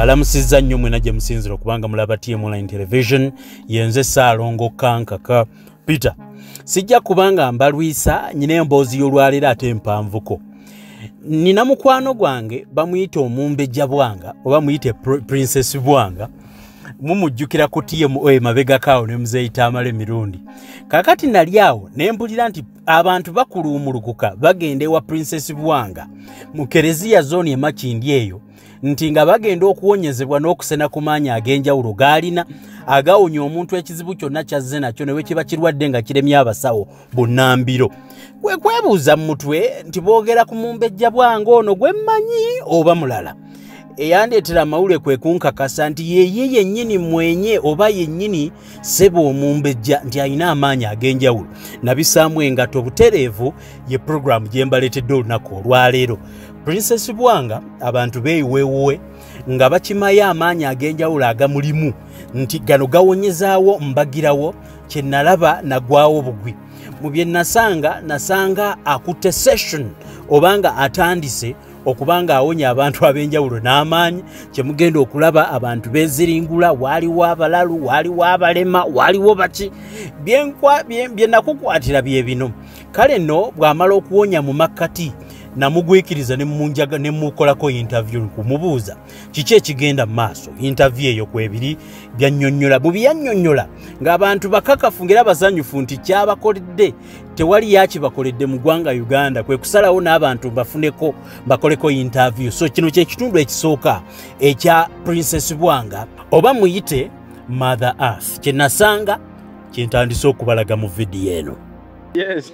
mbalamusizza nnyo mwena gye musinzira okubanga mulaba TM Online Television. Yenze Ssaalongo Kankaka Peter. Sijja kubanga mbalwisa nyina emboozi y'olwaleero ate mpanvuko. Nina mukwano gwange bamuyita Omumbejja Bwanga oba muyite Princess Bwanga. Mumujjukira ku TM mabega kawo ne Muzeeyita Amale mirundi. Kakati nali awo ne mpulira nti abantu bakuluumulukuka bagenda ewa Princess Bwanga mu Kereziya zone Makindi eyo nti nga bagenda okuwonyezebwa n'okusena ku maanyi ag'enjawulo gaalina agawonya omuntu ekizibu kyonna kyazze nakyo ne bwe kiba kirwadde nga kiremya abasawo bunnambiro. Kwe kwebuuza mu mutwe nti boogera ku Mumbejja Bwanga ono gwe mmanyi oba mulala. Eyandeetera amawulire kwe kunkakasa nti yeye yennyini mwenye oba yennyini ssebo Omumbejja nti alina amaanyi ag'enjawulo. Nabisaamu engato butereevu ye program gye mbaleetedde olunaku olwaleero. Princess Bwanga abantu beeyiweewuwe nga bakimayo amaanyi ag'enjawulo agamulimu nti gano gawonyezaawo mbagirawo kye nalaba nagwawo bugwi. Mu bye nasanga akutte session obanga atandise okubanga awonya abantu ab'enjawulo n'amaanyi kye mugenda okulaba abantu beeziringula waaliwo abalalu waaliwo abalema waaliwo baki bye nakukwatira bye bino. Kale nno bw'amala okuwonya mu makkati namugwikiriza ne munjaga ne mukolako interview kumubuuza kiki ekigenda mu maaso. Interview eyo kwebiri byannyonnyola bubyannyonnyola ng'abantu bakakafu ngera basanyufu nti kyabakoledde tewali yakibakoledde mu ggwanga Uganda kwe kusalawo n'abantu bafuneko bakoleko interview. So kino kye kitundu ekisooka ekya Princess Bwanga oba muyite Mother Earth kye nasanga kyentandise okubalaga mu video eno. Yes.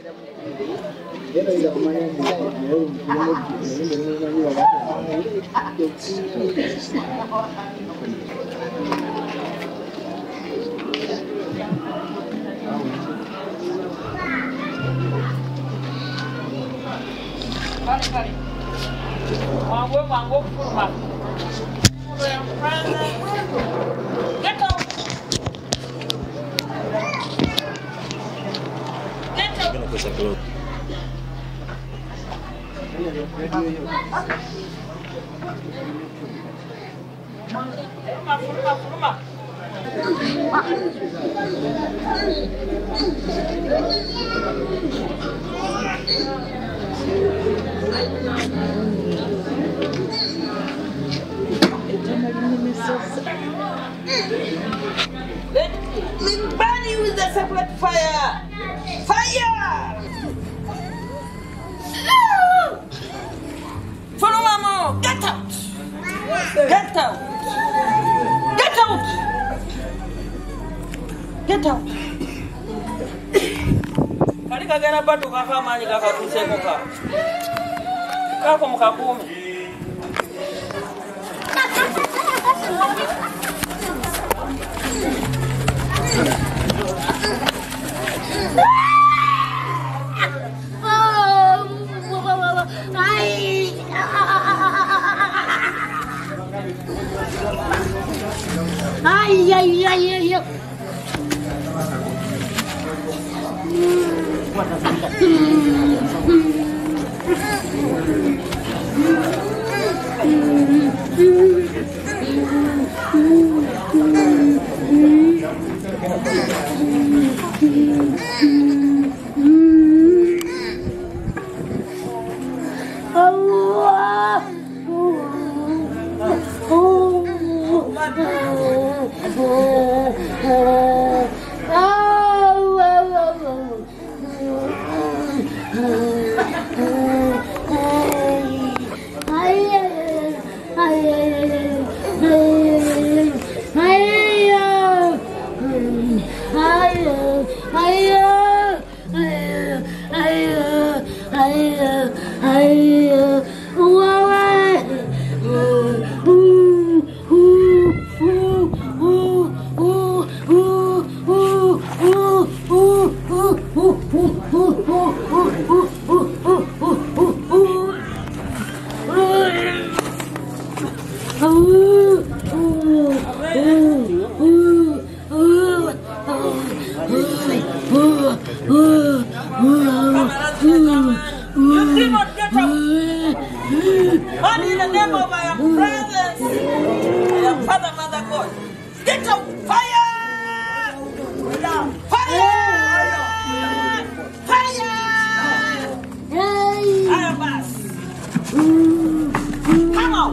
Burn you with the separate fire! Fire! Follow Mama! Get out! Get out! Get out! Get out! Kali kagera bado kaka mali kaka kuseko ka. Kako mukakumi. in the name of our brothers, boy. Get up! Fire! Fire! Fire! Arabas! Come on!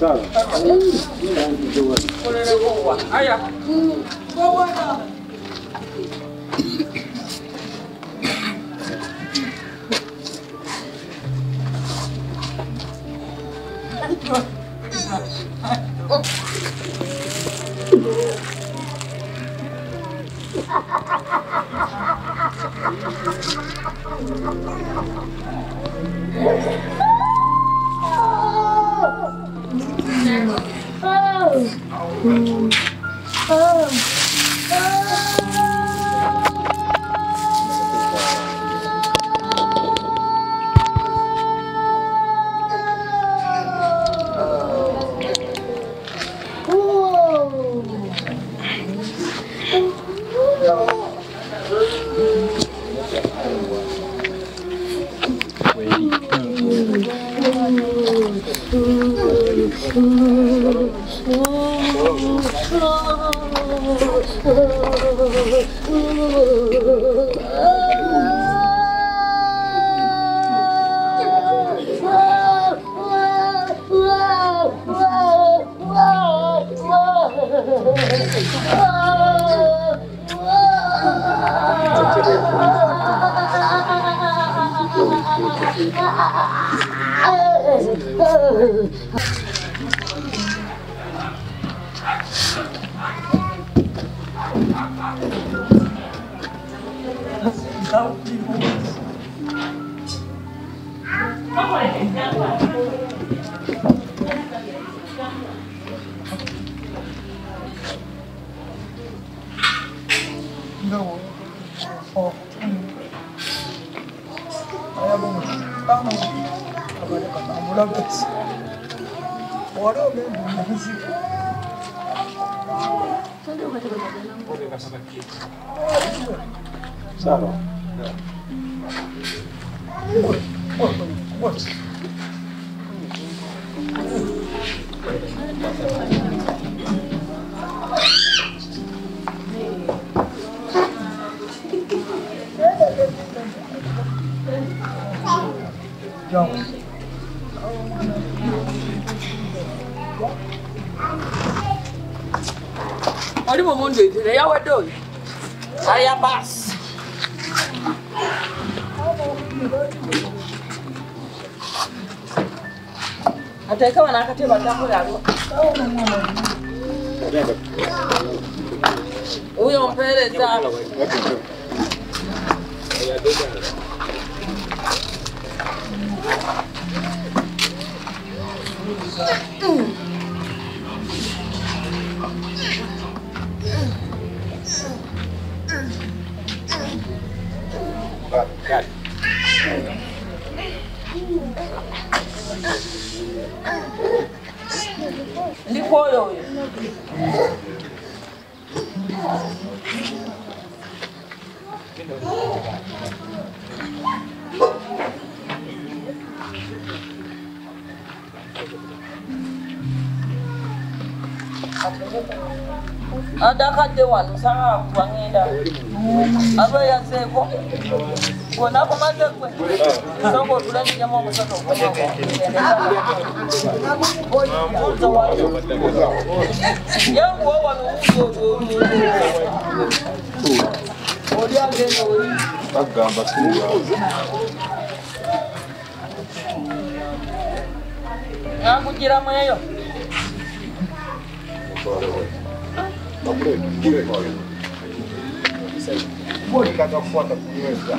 Oli mo mundo ile ya wedo. Aya bas. Ateka wana akateba takula alo. Uyo mpeleza. Lipoyo. Adaka de wanu sanga kwangenda. Abo ya seko. Kona kumaze kwe. Songo tulani jamaa msako kwa. Yangu wa nuzo. Odi agenda odi. Bagamba kuwa. Nakugira mweyo. Pode cada foto com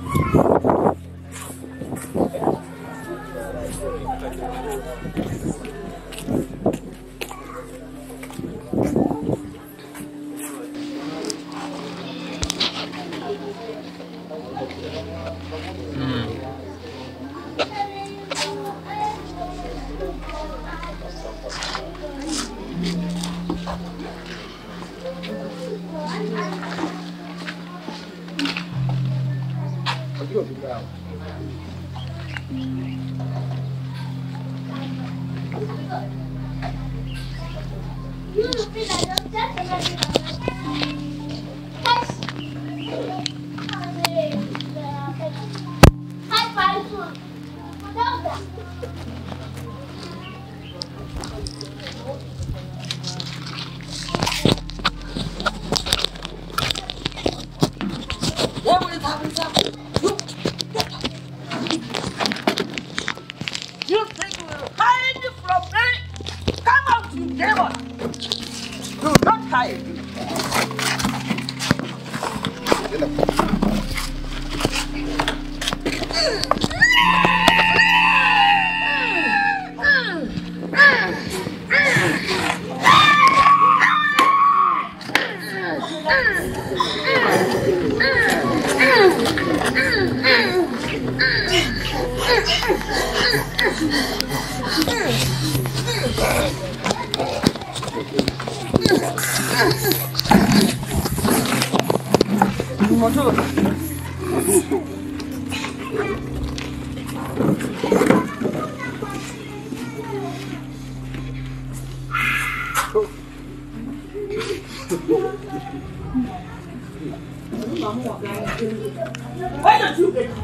You think you will hide from me? Come out, you demon! Do not hide. Why don't you get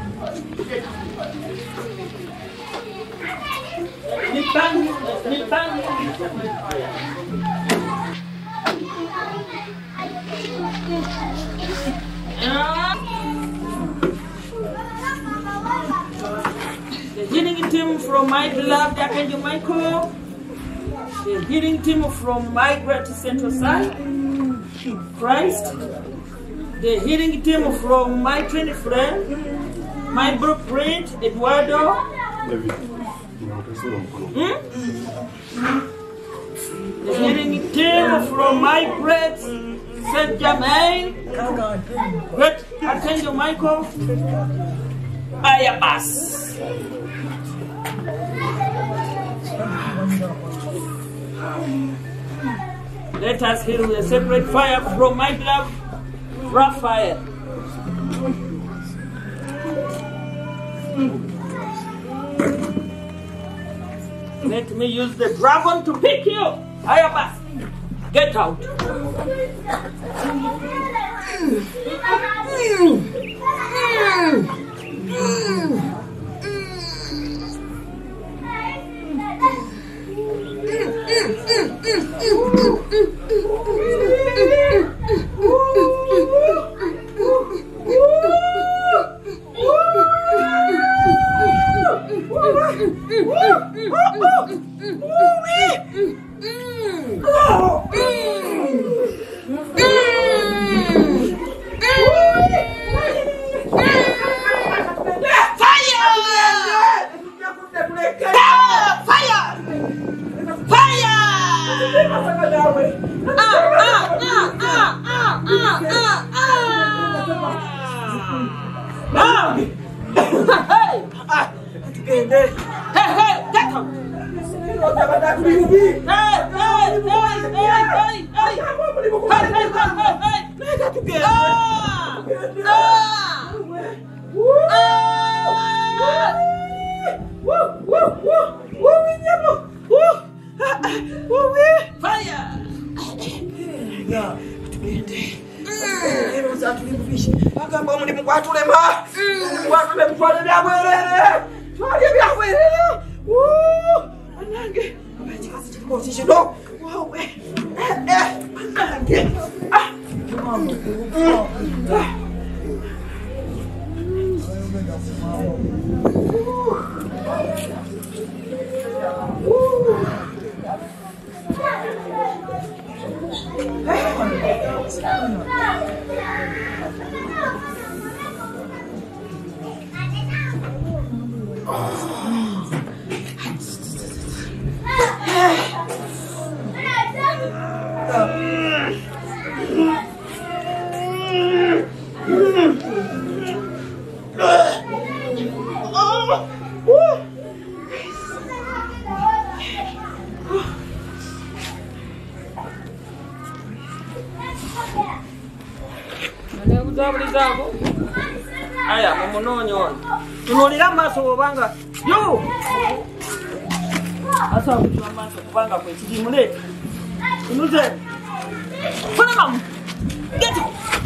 the healing team from my beloved Archangel Michael, the healing team from my great central son, Christ, the healing team from my twin friend, my blueprint, Eduardo. The healing team from my great Saint Germain, great Archangel Michael, Ayabas. Let us heal with a separate fire from my beloved Raphael. Let me use the dragon to pick you. Ayabas, get out. Aya, mumunonyo. Tunolira maso obanga. Yo. Asa kutwa maso kubanga kwe kidimule. Tunuze. Funa mamu. Get it.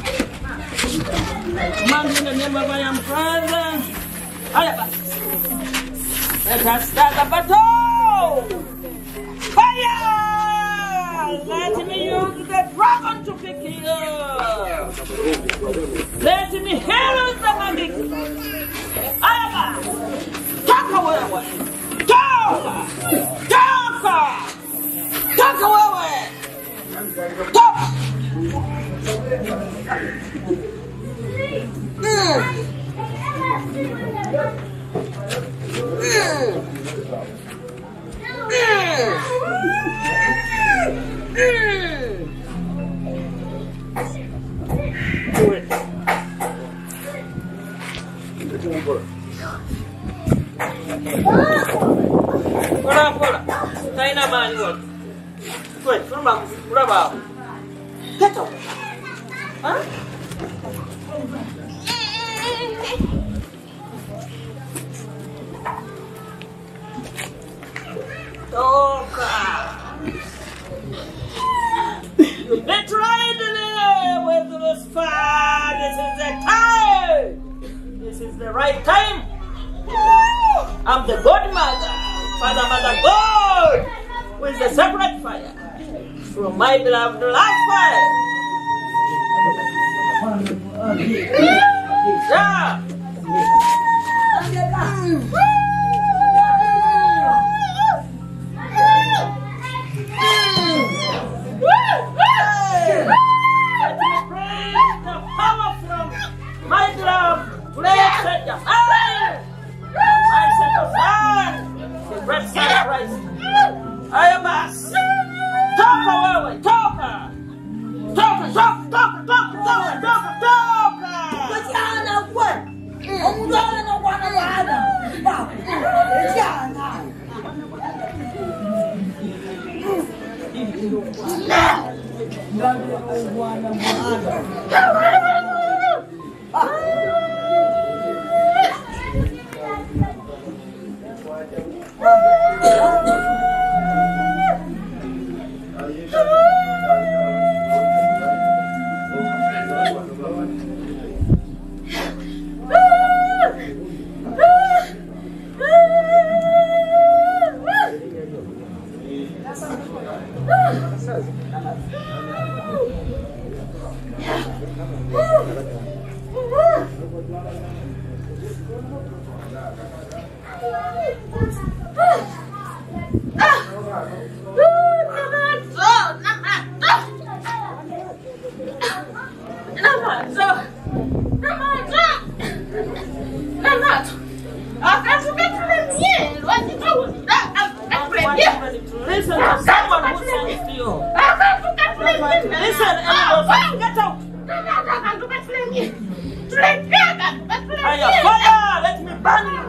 Man, in the name of I am Father. Aya. Let us start the battle. Fire! Let me use the dragon to pick you up. Let me heal the magic. Aya! Talk away! Talk! Talk! Talk away! Talk! Do it. Pula. Tayo naman yun. Wait, pula ba? Ito. Ha? Toka. You betrayed me with this fire. This is the time. This is the right time. I'm the godmother, Father, Mother God, with the separate fire from my beloved last fire. Yeah. The power from my beloved blessed my second son, the great sacrifice. I am us. Talk away, talk. Listen to someone who sends to you. Listen, everyone, get out. Fire, let me burn you.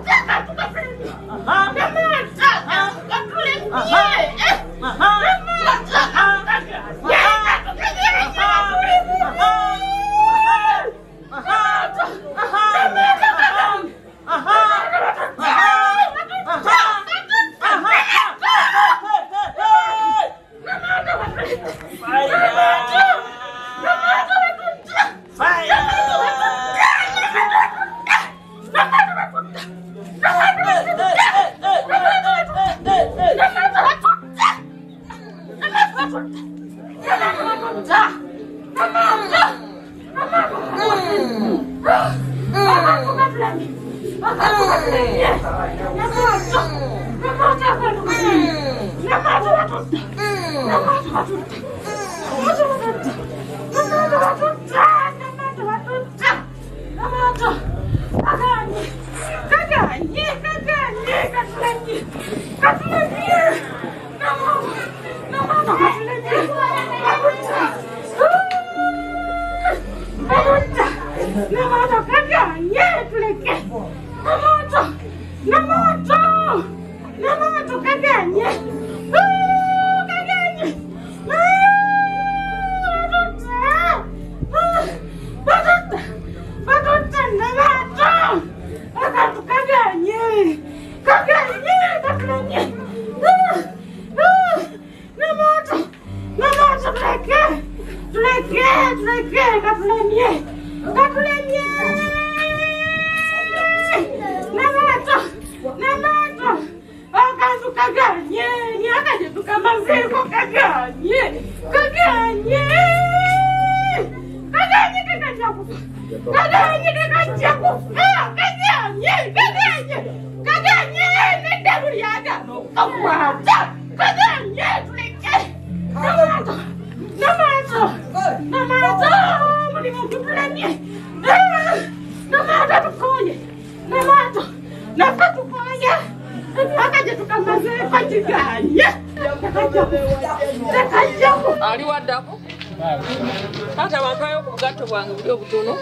Ali waddako ate wankayo ku bugatto bwange buli obutono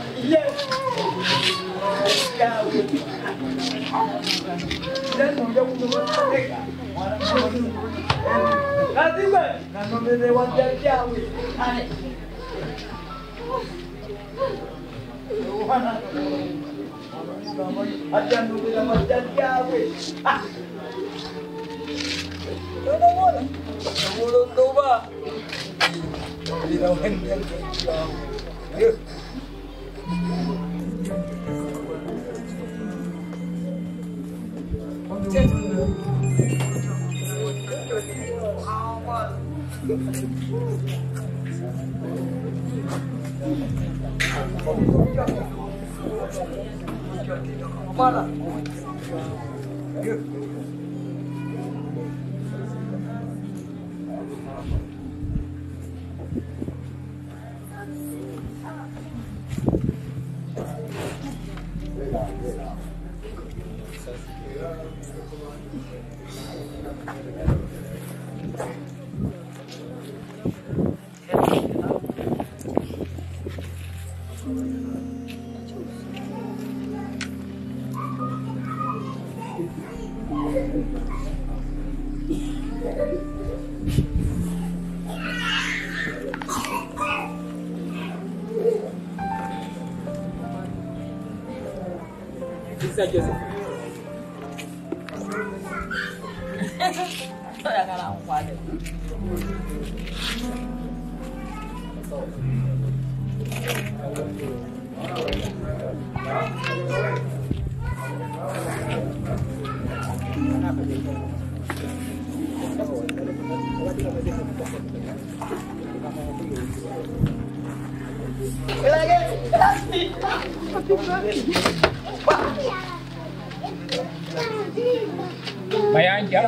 Mayanja.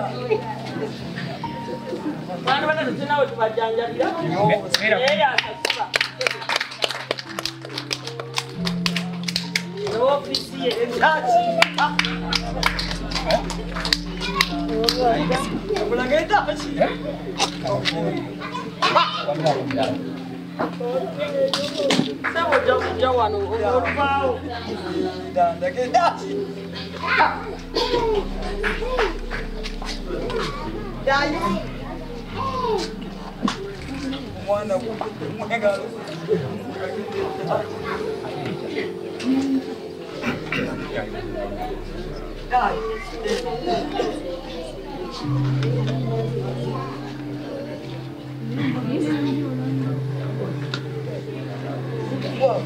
Bana bana tuna watu bajanjalira. Ofisi yechachi. Bulageta achi. Sawo jawano ofao. Ndagetachi. Dai. Mwana kumwenga. Dai. Whoa.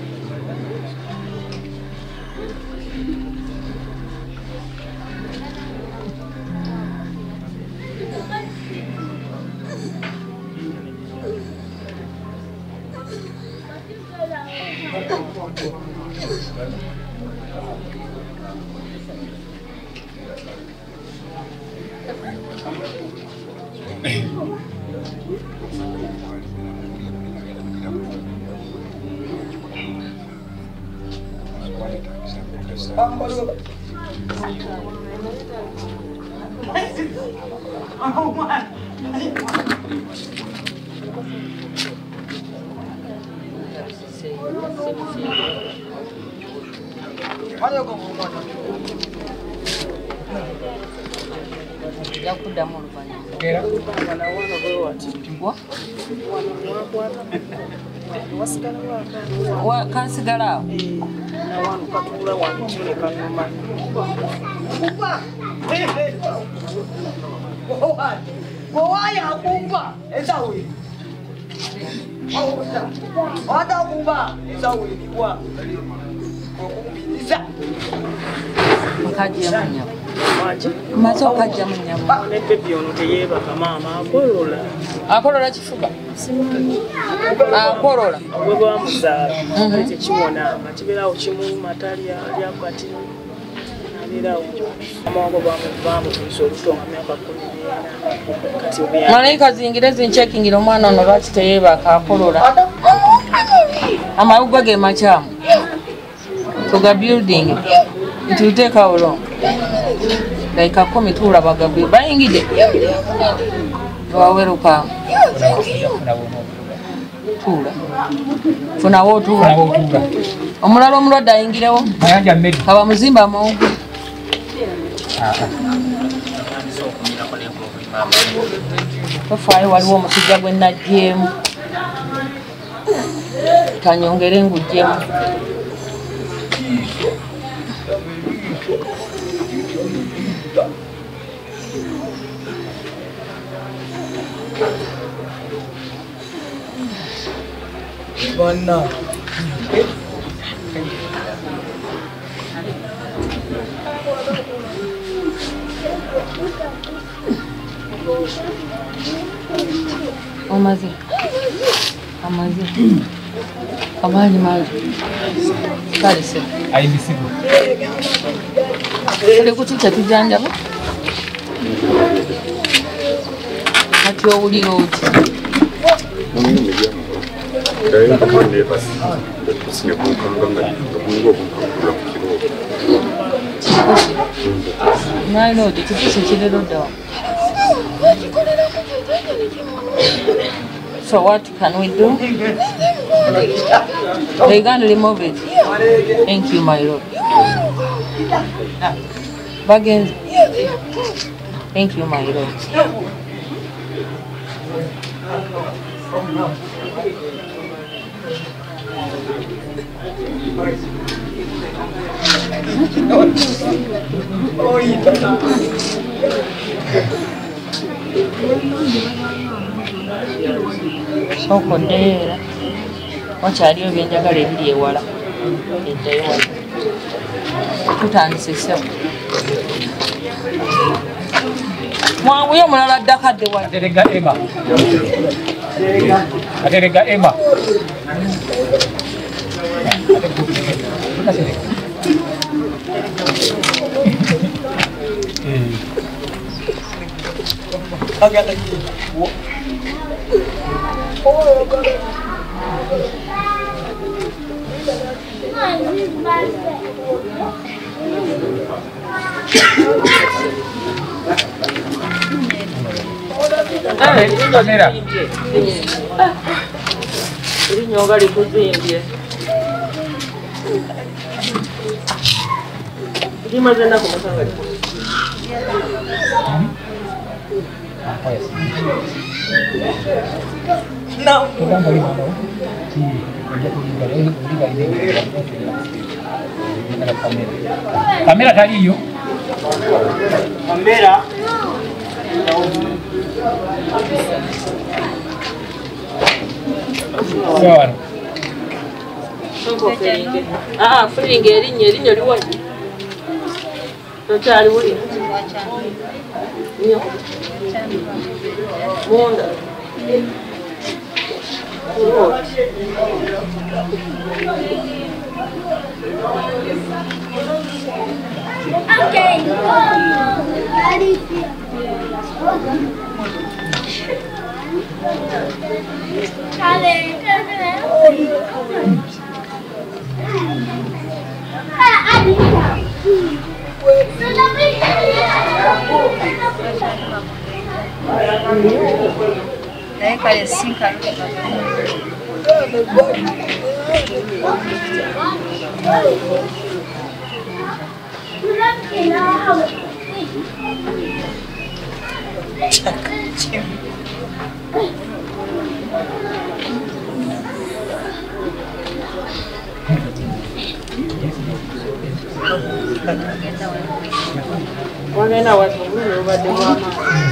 Kansigala akolola kifuba akolola bwe bamuzaala tekiwona kibeerawo kimu matali alyakati nabeerawo amango bamutwisa olutonga myaka 10 malayika zingire zinchekingira omwana ono lwaki teyeebaka akolola amawugwe ge makyamu tuga building it will take how long like 10 tuulabaga bayingidde waweruka tuula funawo tuula omulala omulwadde ayingirewo kaba muzimba amawugwe tofaayo waliwo omusujja gwe najjeemu kanyongere ngujjemu Bana. Amaze. Amani maji. Kalise. Aibisibu. Kule kuchicha tujanja ba. Kati owulira oti. No, the so what can we do? They can remove it. Thank you, my lord. Baggins. Thank you, my lord. Soko ndeera wakyaliyo byenjagala ebiri ewala eddayo wala tutandise ssebo mwanguye omulala addakadde wala Aterega Emma. Kamera. Ini nyoga likuzimbye. Ndimaze nako masanga. No. Kamera taliyo. Kamera. Sawa. Feeling erinnya liwaji. Tokyali wuli. Munda. Okay. Ready. Kale sinka. Wagenda watugulu obadde mwama.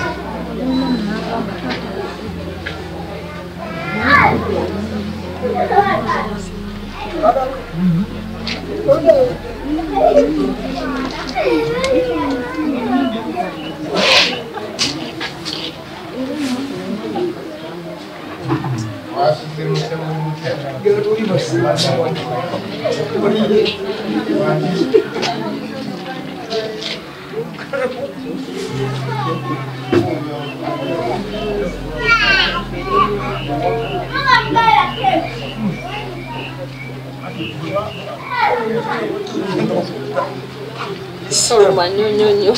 Solo manyonyo.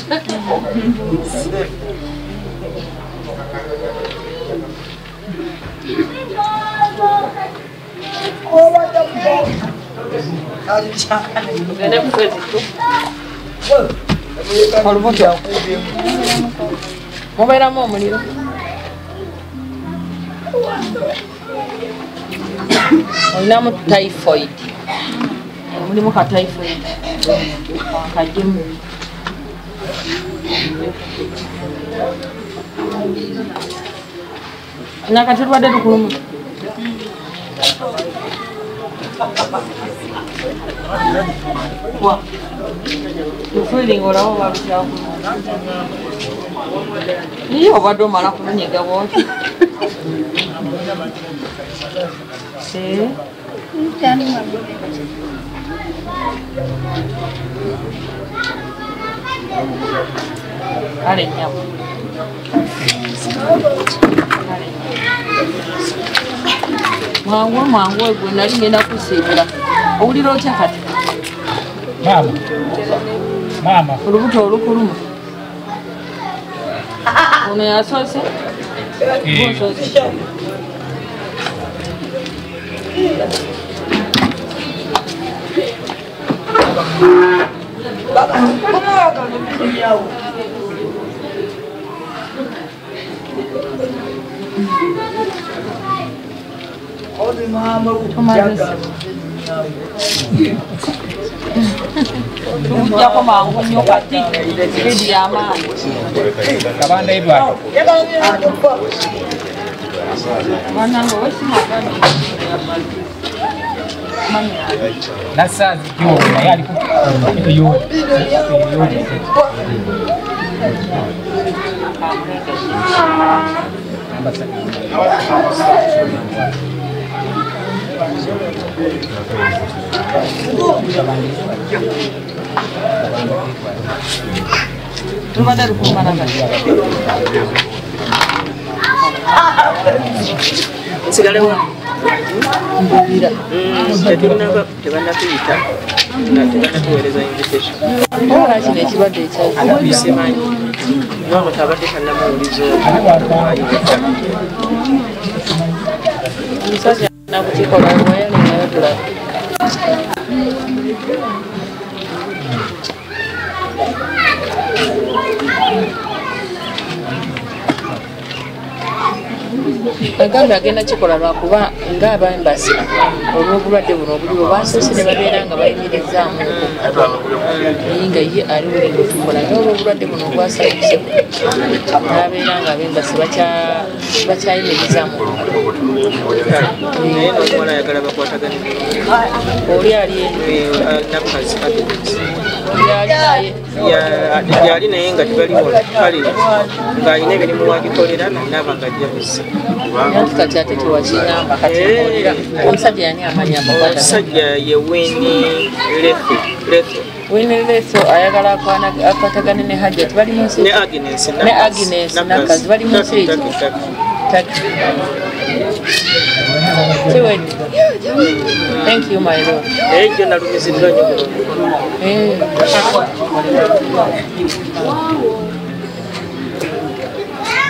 Mubeeramu omuliro. Olinamu typhoid. Mulimu ka typhoid. Kajimu. Nakatulwadde tukuluma. Wa. Feeling olawo babishawo. Ni obadde omala kunyiga bwoti. Ale nyama. Mwangu gwe nali ngenda kusiibula. Owulira otya kati? Mama. Olubuto olukuluma. Ono yasoose? Tumujjako mangu nnyo kati bidi y'amaanyi. Kabanda Edward. Mwanange wesimagani. Nasazi kyo naye aliko yo. Tubadde lukumbana kati. Nsigalewa. Mbulira. Tebannakuyita. Tebannatuweereza invitation. Ola kino ekibadde ekyayi. Simanyi. Nyono tabadde kannamawulizo. Omusajja nakukikola wayali nayo tulaba. Agamba agenda kikola lwakuba ng'aba embasi olw'obulwadde buno obuliwo basoose ne babeera nga bayimirizaamu naye nga ye ali buli lutumbula naye olw'obulwadde buno obwasanyuse n'abeera nga ab'embasi bakyayimirizaamu naye n'omuwala ayagala bakwatagane oli ali nabukazi yali naye nga tebaliwola kale ng'alina emirimu wagikolera naaba nga ajja busa anti kati ate tewakinyamba kati omusajja yani amanya omusajja ye Winnie Letho ayagala akwatagane ne Hajjat bali mu nsi ne Agnes nakazi bali mu nsi Thank you, my lord.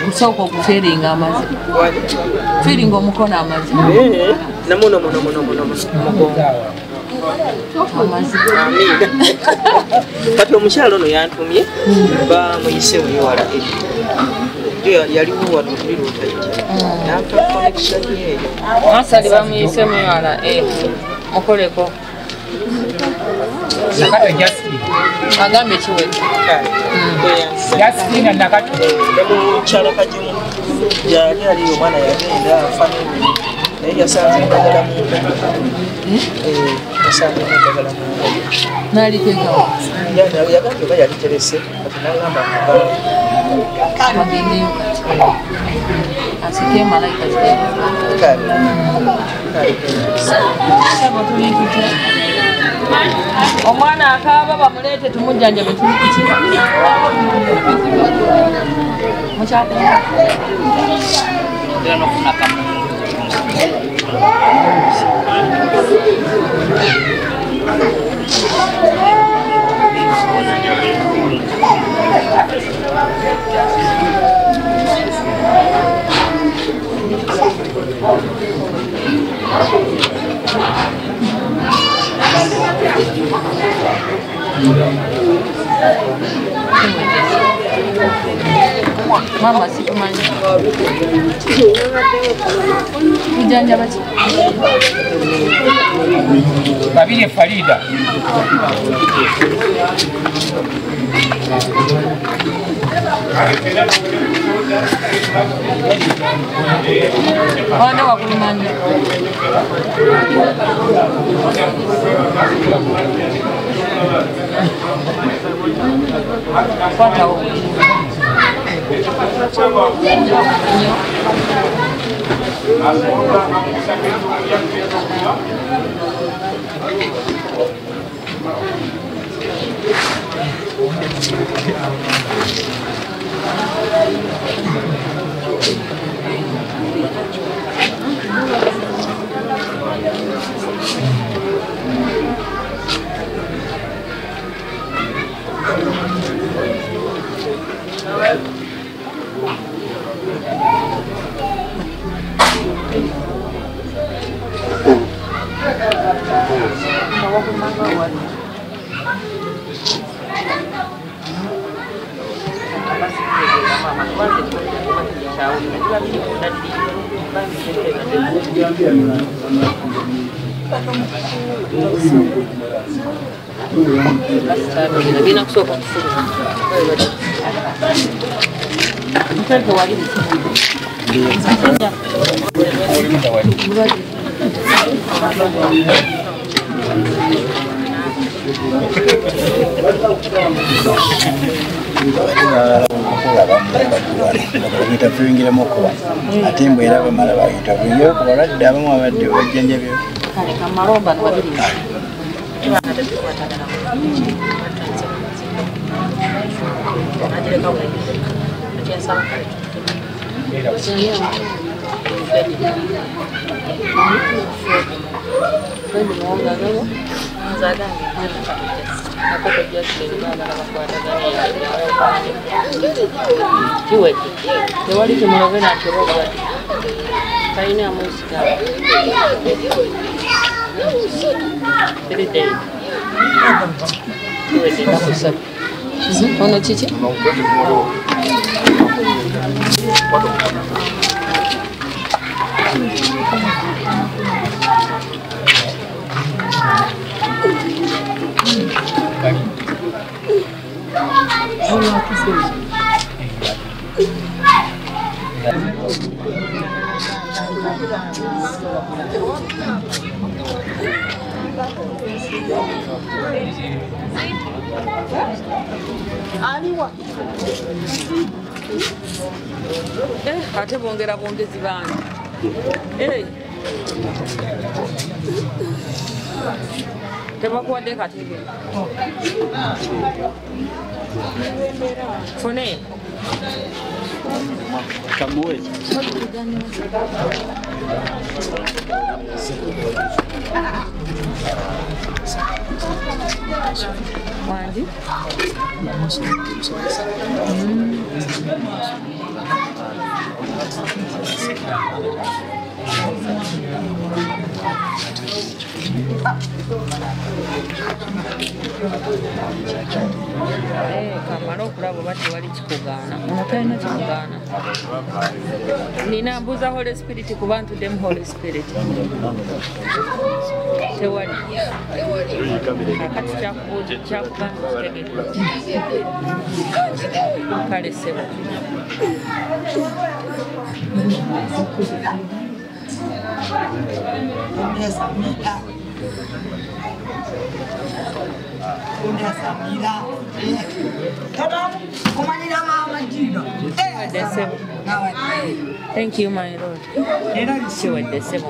kusooka okufeeringa amazi feeringa omukono amazi namuno kati omukyalo ono yantumye bamuyise weyewala yaliwo wano tuliruutaiti nampa connection yeeyo asali bamuyise weyewala mukoleko Nakato Justin. Agambe kiwete. Justin nakato. Mukyalo kajimu yali aliyo omwana yagenda family naye yasanze eddagala munda yasanze eddagala munda n'aliteekawo yagambye oba yaliterese kati n'agamba agendeyo asike malayika omwana akaaba bamuleete tumujjanjabe tuliki mukyakula Mama sikumanyi kujanja bati babiri Farida wana wakulumanya kwatawo interviewing mokuba ate mbwera bamala ba interview ko baladde abamu abadde bajjanjabye kale kamalomba nabadiri tewali kimulobe nakirobwa talina amusika ono kiki ate bongera bongezi bange tebakuwadde katebe fune kamuweki wandi Kamala okulaba oba tewali kikugaana ono talina kikugaana nina mbuuza Holy Spirit ku bantu dem Holy Spirit tewali kakati kyakugaana kitegedde kale sebo Thank you, my Lord. She went the same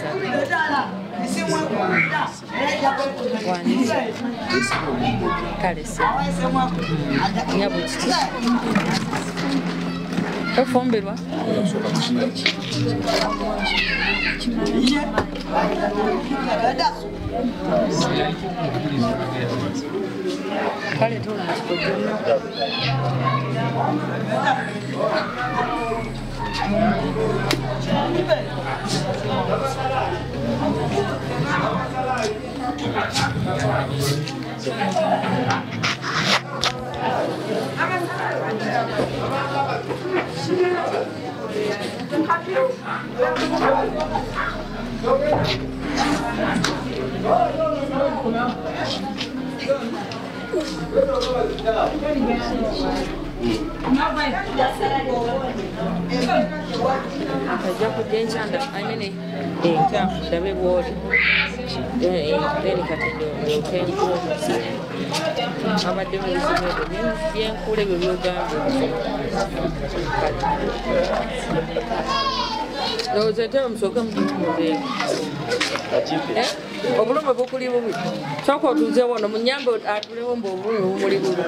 obulumi bukuli bubi sooka otuuze wano munyambe atulewo mbu obulumi bumuli bubi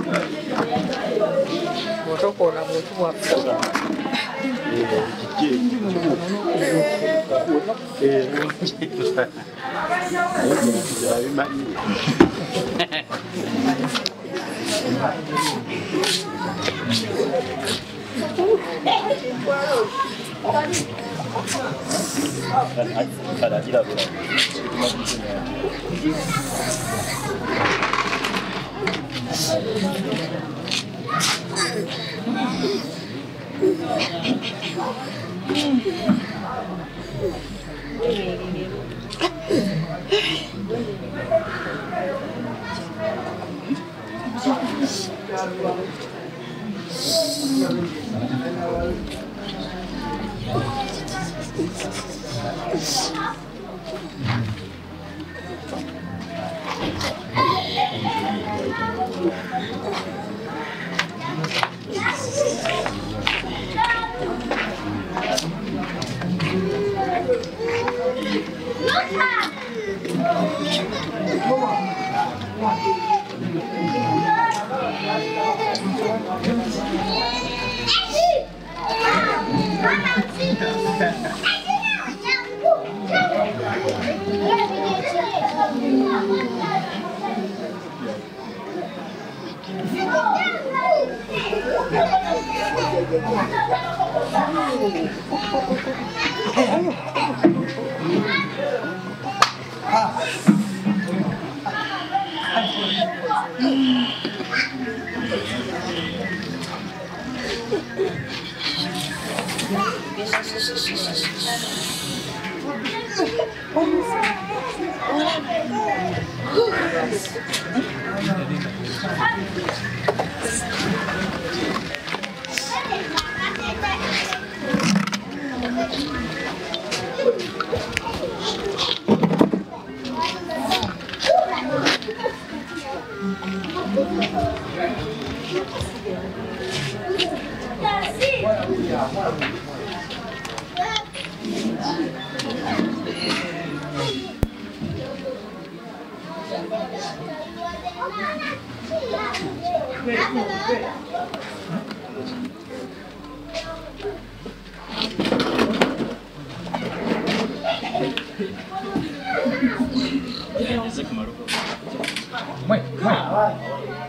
otokoona buntu bwaffe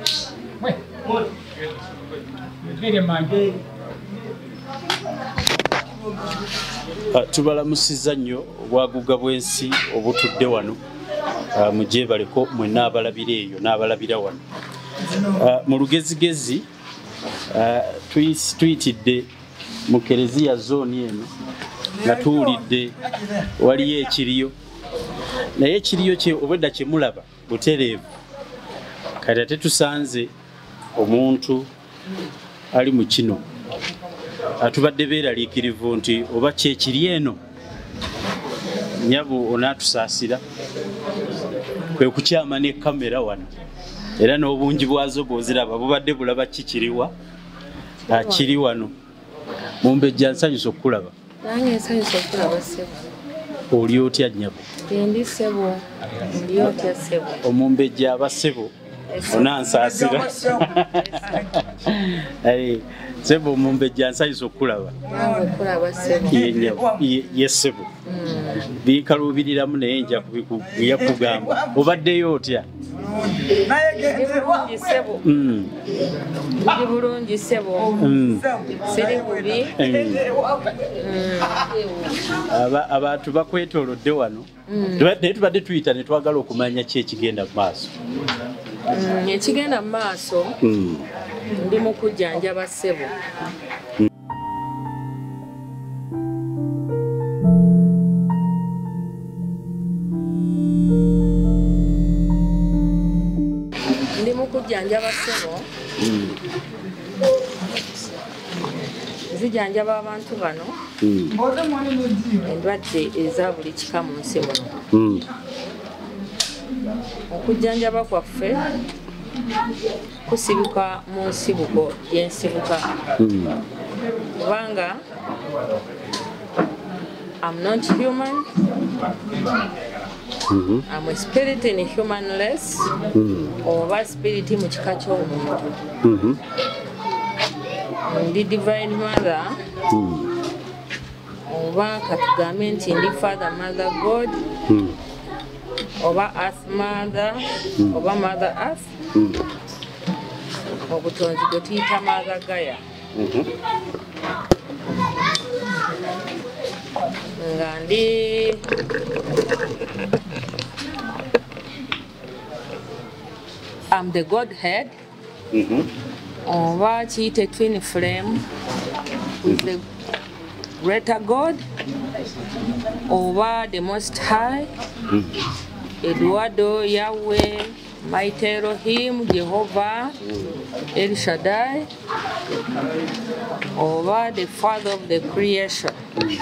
Very Tubalamusizza nnyo obwaguga bw'ensi obutudde wano mujebaleko mwenna abalabira eyo n'abalabira wano. Mu lugezigezi tuyitidde mu Kereziya zooni eno nga tuwulidde waliyo ekiriyo, naye ekiriyo kye obwedda kye mulaba butereevu. Kati ate tusanze omuntu ali mu kino atubadde beeraliikirivu nti oba kyekiri eno nnyabo onaatusaasira, kwe kukyama ne kamera wano era n'obungi bwazo bw'oziraba bubadde bulaba kikiriwa kiri wano. Mumbejja nsanyusa okukulaba. Nange nsanyusa okulaba ssebo. Oli otya nnyabo? Ndi ssebo. Ndi otya ssebo? Omumbejja aba ssebo onansaasira. Ssebo omumbejja nsanyusa okukulaba. Nange okulaba ssebo. Ye ssebo. Binkaluubiriramu naye nja kubikugamba. Obaddeyo otya? Ndi bulungi ssebo. Siri bubi. Abantu bakwetoolodde wano naye tubadde tuyita ne twagala okumanya ki ekigenda mu maaso. Ekigenda mu maaso ndi mu kujjanjaba ssebo. Ndi mu kujjanjaba ssebo. Zijanjaba abantu bano endwadde eza buli kika mu nsi muno. Okujjanjaba kwaffe kusibuka mu nsibuko y'ensibuka kubanga I'm not human. I'm a spirit in a human race. Oba spirit mu kika ky'omuntu. Ndi divine mother. Oba katugambe nti ndi father mother God. Oba earth mother. Oba mother earth. Obutonzi gwe tuyita mother Gaia. Nga ndi I'm the Godhead. Oba kiyite twin flame with the greater God. Oba the Most High. Eduardo, Yahweh, Mighty Elohim, Jehovah, El Shaddai. Oba the Father of the creation.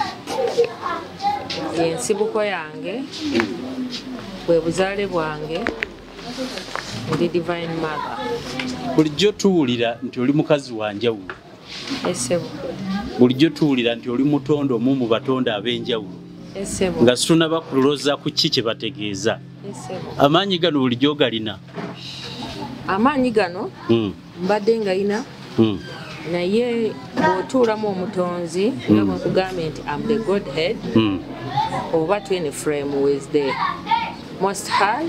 Ensibuko yange bwe buzaale bwange ndi divine mother. Bulijjo tuwulira nti oli mukazi wa njawulo. Esebo. Bulijjo tuwulira nti oli mutonde omu mu batonde ab'enjawulo. Esebo. Nga situnaba kulowooza ku ki kye bategeeza. Esebo. Amaanyi gano bulijjo galina. Amaanyi gano mbadde ngayina. Naye bw'otuulamu omutonzi nga bwe nkugambye nti I'm the Godhead. Oba twin frame with the Most High.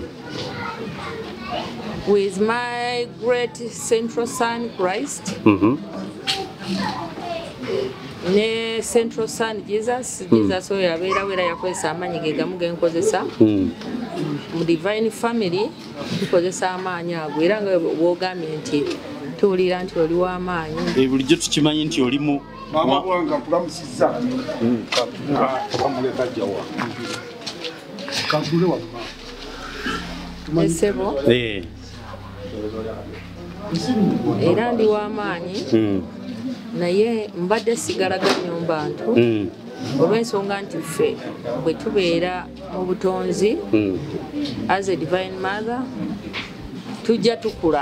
With my great central son Christ. Ne central son Jesus. Jesus oyo abeerawo era yakozesa amaanyi ge gamu genkozesa. Mu divine family tukozesa amaanyi ago era nga bw'ogambye nti tuwulira nti oli w'amaanyi. Bulijjo tukimanyi nti oli mu mama wange mpulamusizza. Kamuleka jjawa. Kagule wa mama. Esebo. Era ndi w'amaanyi. Naye mbadde sigalaganya bantu olw'ensonga nti ffe bwe tubeera mu butonzi as a divine mother tujja tukula,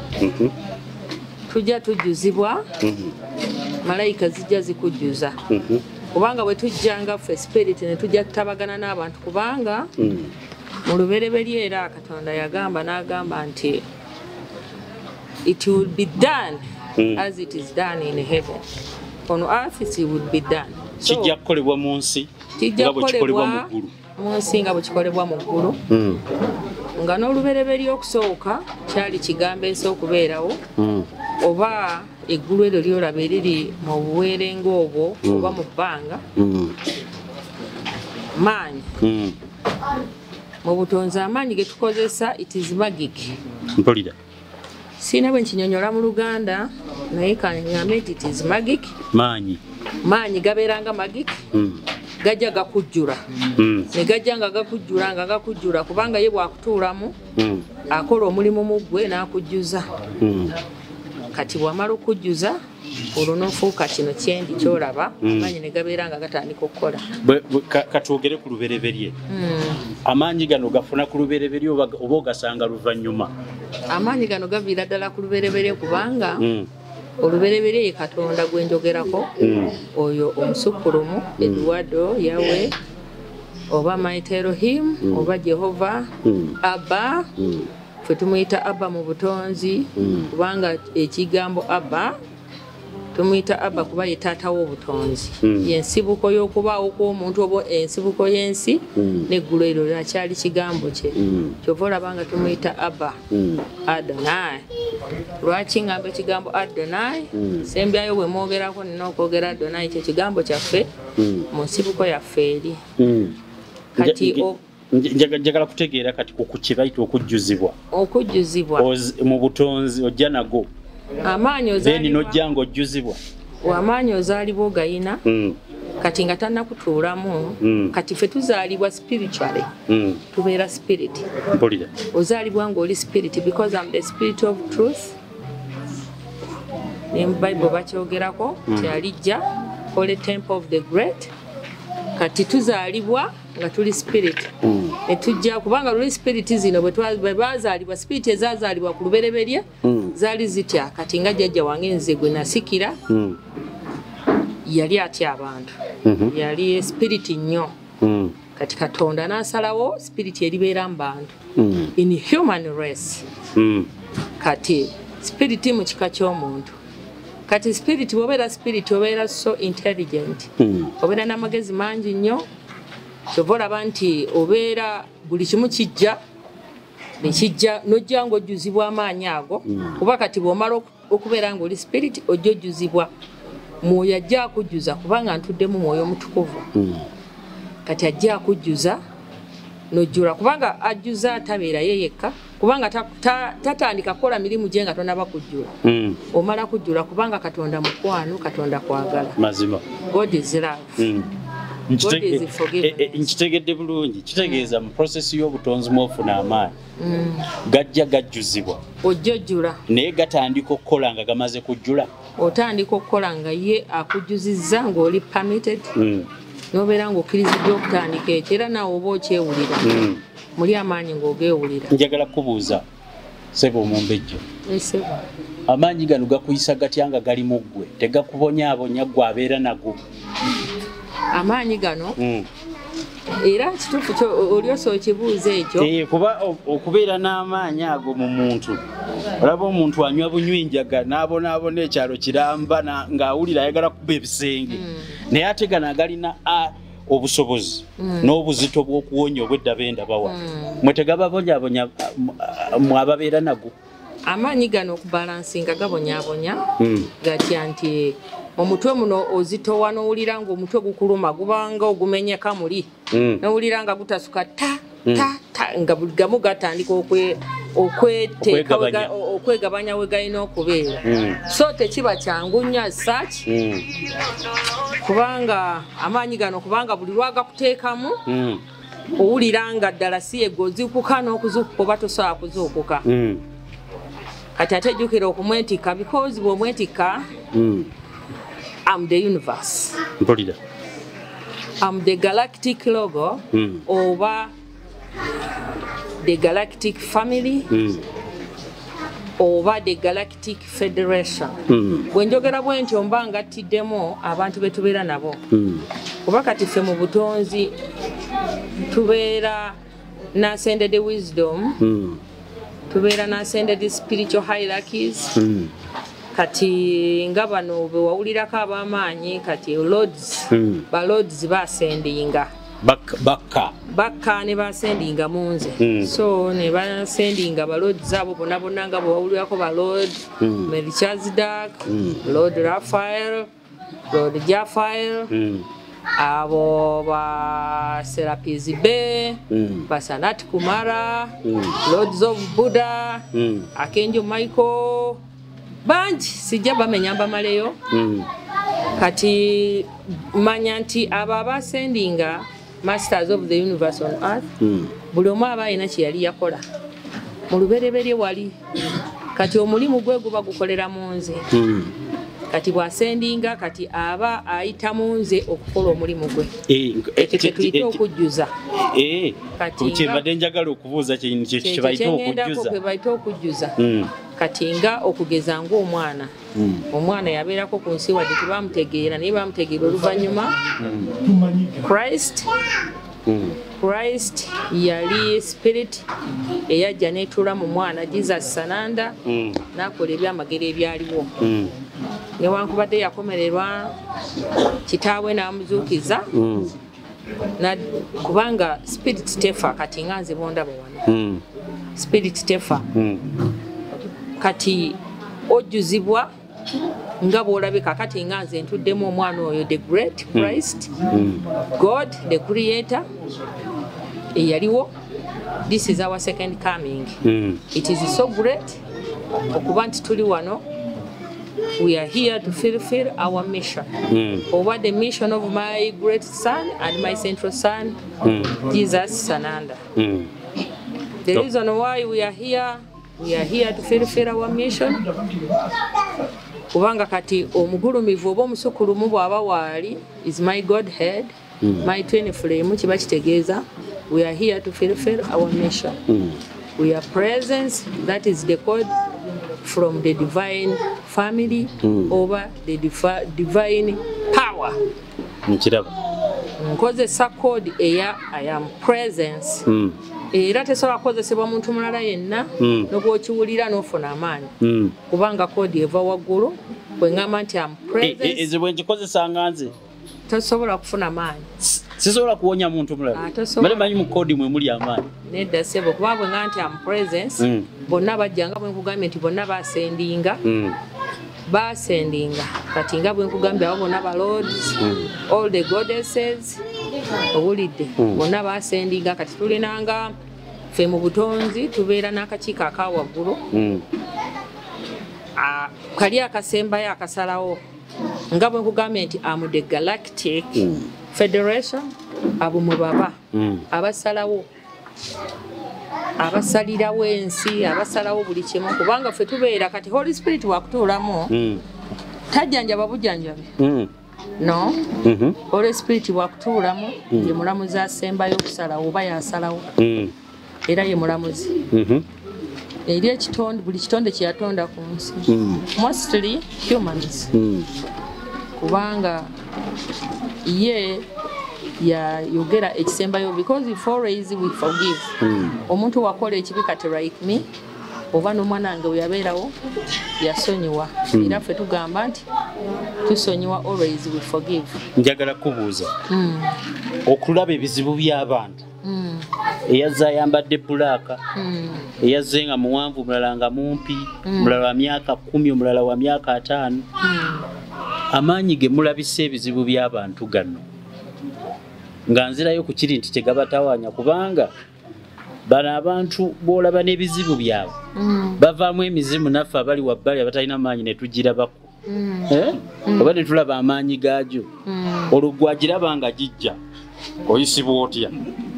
tujja tujjuzibwa, malayika zijja zikujjuza kubanga bwe tujjanga ffe spirit ne tujja tutabagana n'abantu kubanga mu lubereberye era Katonda yagamba n'agamba nti it will be done as it is done in heaven. On earth it would be done. Kijja kukolebwa mu nsi nga bwe kikolebwa mu ggulu. Mu nsi nga bwe kikolebwa mu ggulu. nga n'olubereberye okusooka kyali kigambo esookubeerawo oba eggulu eryo lyolaba eriri mu buweere ng'obwo oba mu bbanga maanyi mu butonzi amaanyi ge tukozesa it is magic mpulira siina bwe nkinyonyola mu Luganda naye kangambe nti it is magic maanyi gabeeranga magic gajja gakujjula ne gajja nga gakujjula kubanga ye bwakutuulamu akola omulimu mu ggwe n'akujjuza kati bw'amala okujjuza olwo n'ofuuka kino kyendi kyolaba amaanyi ne gabeera nga gatandika okukola katwogere ku lubereberye amaanyi gano gafuna ku lubereberye oba ogasanga luvannyuma amaanyi gano gaviira ddala ku lubereberye kubanga olubereberye ye Katonda gwe njogerako oyo omusukkulumu Eduardo Yahweh oba Mighty Elohim oba Jehova Abba ffe tumuyita Abba mu butonzi kubanga ekigambo Abba tumuyita Abba kuba ye taata w'obutonzi yensibuko y'okubaawo kw'omuntu oba ensibuko y'ensi n'eggulu eryo lyakyali kigambo kye kyova olabanga tumuyita Abba Adonai lwaki ngamba ekigambo Adonai sembyayo bwe mwogerako nina okwogera Adonai kye kigambo kyaffe mu nsibuko yaffe eri kati njagala kutegeera kati kukibaita okujjuzibwa mu butonzi ojja nago amaanyi nojjanga ojjuzibwa amaanyi ozaalibwa ogayina kati nga tannakutuulamu kati ffe tuzaalibwa spiritually tubeera spirit ozaalibwa ng'oli spirit because I'm the spirit of truth ne mu Bible bakyogerako kyalijja Holy Temple of the Great kati tuzaalibwa nga tuli spirit netujja kubanga luli spirit zino bwe bazaalibwa spirit ezazaalibwa ku lubereberye zaali zitya kati nga jjajja wange nze gwe nasikira yali atya abantu yali spirit nnyo kati Katonda n'asalawo spirit eribeera mu bantu in human race kati spirit mu kika ky'omuntu kati spirit bw'obeera spirit obeera so intelligent obeera n'amagezi mangi nnyo kyova olaba nti obeera buli kimu kijja nekijja nojja ng'ojjuzibwa amaanyi ago kuba kati bw'omala okubeera ng'oli spirit ojja ojjuzibwa mwoyo ajja akujjuza kubanga ntuddemu mwoyo mutukuvu kati ajja akujjuza nojjula kubanga ajjuza atabeera ye yekka kubanga tatandika kukola mirimu gye nga tonaba kujjula omala kujjula kubanga Katonda mukwano Katonda kwagala mazima God is love nkitegedde bulungi kitegeeza mu process y'obutonzi mwofuna amaanyi gajja gajjuzibwa ojjojjula naye gatandika okukola nga gamaze kujjula otandika okukola nga ye akujjuzizza ng'oli permitted nobeera ng'okkiriziddwa okutandika ekyo era naawe oba okyewulira muli amaanyi ng'ogeewulira njagala kubuuza sebo omumbejjo amaanyi gano gakuyisa gatya nga gali mu ggwe tegakubonyaabonya ggwe abeera nago amaanyi gano era kituufu olyosa okibuuza ekyo kuba okubeera n'amaanyi ago mu muntu olaba omuntu anywa bunywinjaga n'abonaabona ekyalo kiramba ng'awulira ayagala kuba ebisenge naye ate gano agalina obusobozi n'obuzito bw'okuwonya obwedda benda bawa mwe tegababonyabonya mwababeera nago amaanyi gano okubalansinga gabonyabonya gatya nti omutwe muno ozitowa n'owulira ng'omutwe gukuluma gubanga ogumenyeka muli n'owulira nga gutasuka nga buli gamu gatandika okwegabanya we galina okubeera so tekiba kyangu nnyo asaki kubanga amaanyi gano kubanga buli lwagakuteekamu owulira nga ddala si yegwe oziikuka n'okuzuukuka oba tosobola kuzuukuka kati ate jjukira okumwetikka because bw'omwetikka I'm the universe. I'm the galactic logo over the galactic family over the galactic federation. Bwenjogera bwe nti omba ngatiddemu abantu be tubeera nabo. Kuba kati ffe mu butonzi tubeera n'ascended wisdom, tubeera n'ascended spiritual hierarchies. Kati nga bano be wawulirako ab'amaanyi kati lords ba lords baasendinga bakka ne basendinga munze so ne basendinga balodi zabo bonna nga bwawulirako balod Melchizedek Lord Raphael Lord Jaffael abo ba Serapis Bey Basanat Kumara Lords of Buddha Archangel Michael banji sijja bamenyamba maleyo kati manya nti abo abasendinga Masters of the Universe on Earth buli omu aba alina kye yali yakola mu lubereberye wali kati omulimu gwe guba gukolera mu nze kati bwasendinga kati aba ayita mu nze okukola omulimu gwe ekyo tuyita okujjuza kati kyebadde njagala okubuuza kye bayita okujjuza kati nga okugeza ng'omwana omwana yabeerako ku nsi wadde tebamutegeera naye bamutegeera oluvannyuma Christ yali spirit eyajja n'etuula mu mwana Jesus Sananda n'akola ebyamagero ebyaliwo newankubadde yakomererwa kitaawe n'amuzuukiza kubanga spirit tefa kati nga nze bondaba wano spirit tefa kati ojjuzibwa nga bw'olabika kati nga nze ntuddemu omwana oyo the great Christ God the creator eyaliwo this is our second coming it is so great okuba nti tuli wano we are here to fulfill our mission over the mission of my great son and my central son Jesus Sananda the reason why we are here to fulfill our mission kubanga kati omugulumivu oba omusukulumu bw'aba waali is my Godhead my twin flame kiba kitegeeza we are here to fulfill our mission we are presence that is the code from the divine family over the divine power nkozesa code eya I am presence era tesobola kukozesebwa muntu mulala yenna n'obwokiwulira n'ofuna amaanyi kubanga kodi eva waggulu bwe ngamba nti am presence ezo bwe ngikozesa nga nze tosobola kufuna amaanyi sisobola kuwonya muntu mulala bale manyi mu kodi mwe muli amaanyi nedda sebo kuba bwe ngamba nti am presence bonna bajjanga bwe nkugambye nti bonna basendinga kati nga bwe nkugambye abo bonna ba lords all the goddesses owulidde bonna basendinga kati tulinanga ffe mu butonzi tubeera n'akakiiko akawaggulu kali akasembayo akasalawo nga bwe nkugambye nti am the galactic federation abo mwe baba abasalawo abasalirawo ensi abasalawo buli kimu kubanga ffe tubeera kati Holy Spirit wakutuulamu tajjanjaba bujjanjabi no Holy Spirit wakutuulamu ye mulamuzi asembayo okusalawo oba yasalawo era ye mulamuzi eri ekitonde buli kitonde kye yatonda ku nsi mostly humans kubanga ye yayogera ekisembayo because if always we forgive omuntu wakola ekibi kati like me oba n'omwana wange weyabeerawo yasonyiwa era ffe tugamba nti tusonyiwa always we forgive njagala kubuuza okulaba ebizibu by'abantu eyazze ayambadde bbulaaka eyazze nga muwanvu mulala nga mumpi mulala wa myaka 10 omulala wa myaka 5 amaanyi ge mulabisa ebizibu by'abantu gano nga nzirayo ku kiri nti tegabatawaanya kubanga bano abantu bw'olaba n'ebizibu byabwe bavaamu emizimu naffe abali wabbali abatalina maanyi ne tugirabako oba ne tulaba amaanyi gaagyo olwo gwagiraba nga gijja oyisibwa otya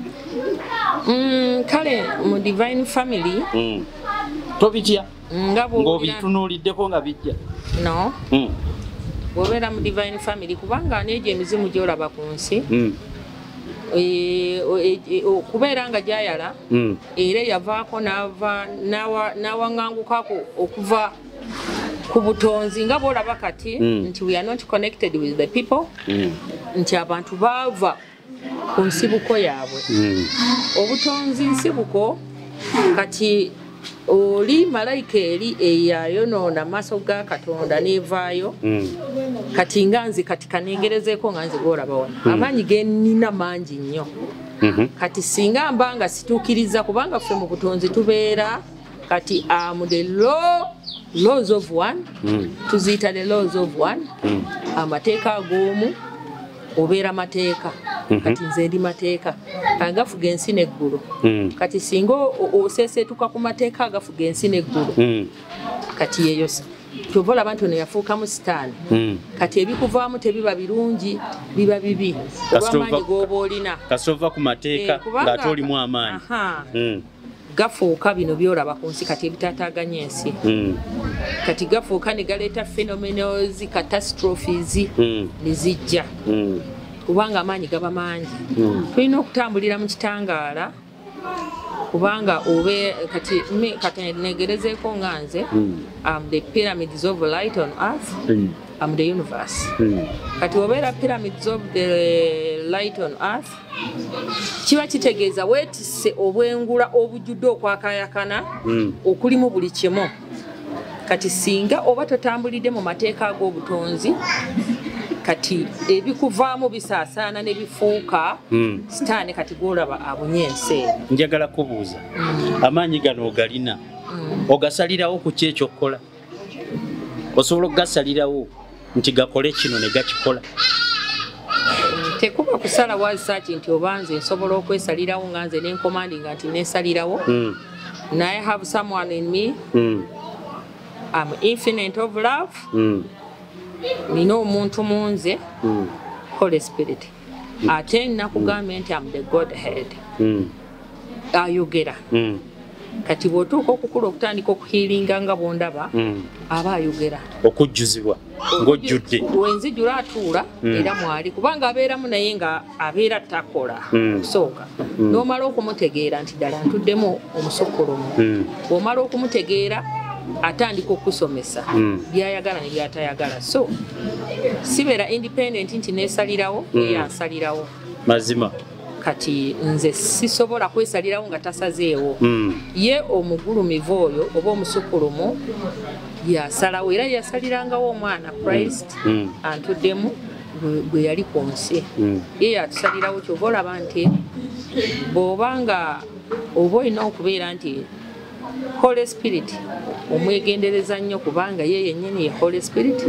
kale mu divine family tobitya ng'obitunuuliddeko nga bijja no bw'obeera mu divine family kubanga n'egyo emizimu gy'olaba ku nsi okubeera nga gyayala era yavaako n'awaŋŋangukako okuva ku butonzi nga bw'olaba kati nti we are not connected with the people nti abantu baava ku nsibuko yaabwe obutonzi nsibuko kati oli malayika eri eyayonoona maaso ga Katonda nevaayo kati nga nze kati kaneegerezeeko nga nze goolaba wano amaanyi ge nnina mangi nnyo kati singa mbanga situukiriza kubanga ffe mu butonzi tubeera kati the laws of one tuziyita the laws of one amateeka ag'omu obeera mateeka kati nze ndi mateeka agafuga ensi n'eggulu kati singa oseeseetuka ku mateeka agafuga ensi n'eggulu kati yeyo kyova olaba nti ono yafuukamu sitaani kati ebikuvaamu tebiba birungi biba bibi olw'amaanyi g'oba olina kasita ova ku mateeka ng'ate olimu amaanyi gafuuka bino byolaba ku nsi kati ebitaataaganya ensi kati gafuuka ne galeeta phenomenals catastrophes ne zijja kubanga amaanyi gaba mangi tulina okutambulira mu kitangaala kubanga obe kati negerezeeko nga nze the pyramids of light on earth the universe kati obeera pyramids of the light on earth kiba kitegeeza weetisse obwengula obujjudde okwakayakana okulimu buli kimu kati singa oba totambulidde mu mateeka ag'obutonzi kati ebikuvaamu bisaasaana ne bifuuka sitaani kati gwolaba abunye ensi njagala kubuuza amaanyi gano ogalina ogasalirawo ku ki ekyokukola osobola okugasalirawo nti gakole kino ne gakikola tekuba kusala wazisaaki nti oba nze nsobola okwesalirawo nga nze nenkomandinga nti nesalirawo naye have someone in me I'm infinite of love nina omuntu munze Holy Spirit ate nakugambye nti I'm the Godhead ayogera kati bw'otuuka okukula okutandika okuhiiringa nga bw'ondaba aba ayogera okujjuzibwa ng'ojjudde wenzijula atuula era mwali kubanga abeeramu naye nga abeera takola kusooka n'omala okumutegeera nti ddala ntuddemu omusokolomu bw'omala okumutegeera atandika okusomesa byayagala ne byatayagala so sibeera independent nti neesalirawo eyansalirawo mazima kati nze sisobola kwesalirawo nga tasazeewo ye omugulumivu oyo oba omusukulumu yasalawo era yasalirangawo omwana Christ antuddemu bwe yali ku nsi ye yatusalirawo kyova olaba nti bw'obanga oba olina okubeera nti Holy Spirit omwegendereza nnyo kubanga ye yennyini ye Holy Spirit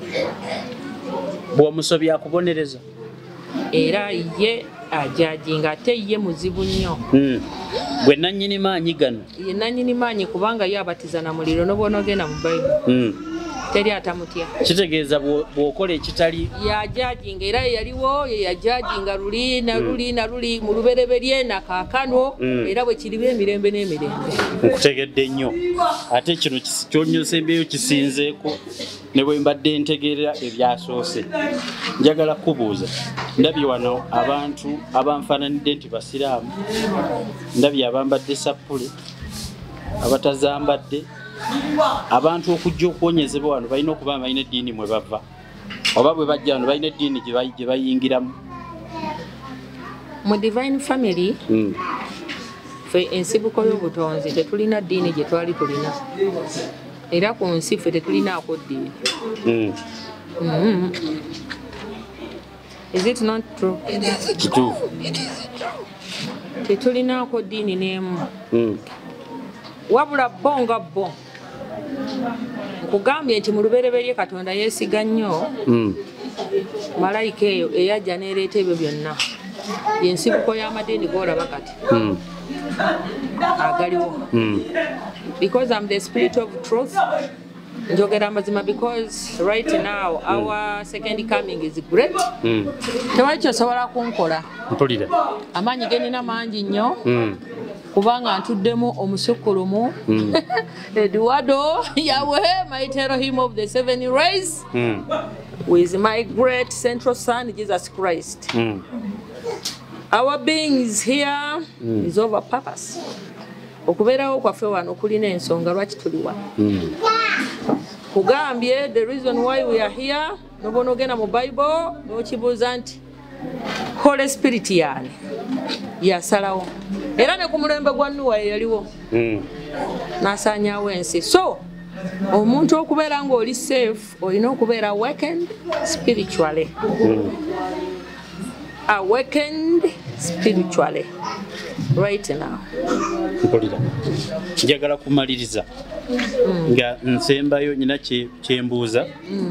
bw'omusobya akubonereza era ye ajajinga ate ye muzibu nnyo gwe nannyini maanyi gano ye nannyini maanyi kubanga ye abatiza na muliro n'obwonogenda mu Bayibuli teri atamutya kitegeeza bw'okola ekitali yajajinga era yaliwo ye yajajinga luli na luli na luli mu lubereberye na kaakano era bwe kiriba emirembe n'emirembe nkutegedde nnyo ate kino kyonyosembeyo kisinzeeko ne bwe mbadde ntegeera ebyasoose njagala kubuuza ndabye wano abantu abanfaananidde nti basiraamu ndabye abambadde sappule abatazambadde abantu okujja okuwonyezebwa wano balina okuba balina eddiini mwe bava oba bwe bajja wano balina eddiini gye bayingiramu mu divine family ffe ensibuko y'obutonzi tetulina ddiini gye twali tulina era ku nsi ffe tetulinaako ddiini is it not true? kituufu tetulinaako ddiini n'emu wabula bo nga bo nkugambye nti mu lubereberye Katonda yeesiga nnyo malayika eyo eyajja neereeta ebyo byonna yensibuko y'amadiini g'olaba kati agaliwo because I'm the spirit of truth njogera amazima because right now our second coming is great tewali kyosobola kunkola mpulira amaanyi genina mangi nnyo kubanga ntuddemu omusukulumu Eduardo Yahweh might tell him of the 7 rays with my great central son Jesus Christ our being is here is over purpose okubeerawo kwaffe wano kulina ensonga lwaki tuli wano kugambye the reason why we are here nobona ogenda mu Bible n'okibuuza nti Holy Spirit yani yasalawo era ne ku mulembe gwa Nuwa yaliwo n'asaanyaawo ensi. So omuntu okubeera ng'oli safe olina okubeera awakened spiritually. Awakened spiritually right now. Mpulira njagala kumaliriza nga nsembayo nyina kyembuuza.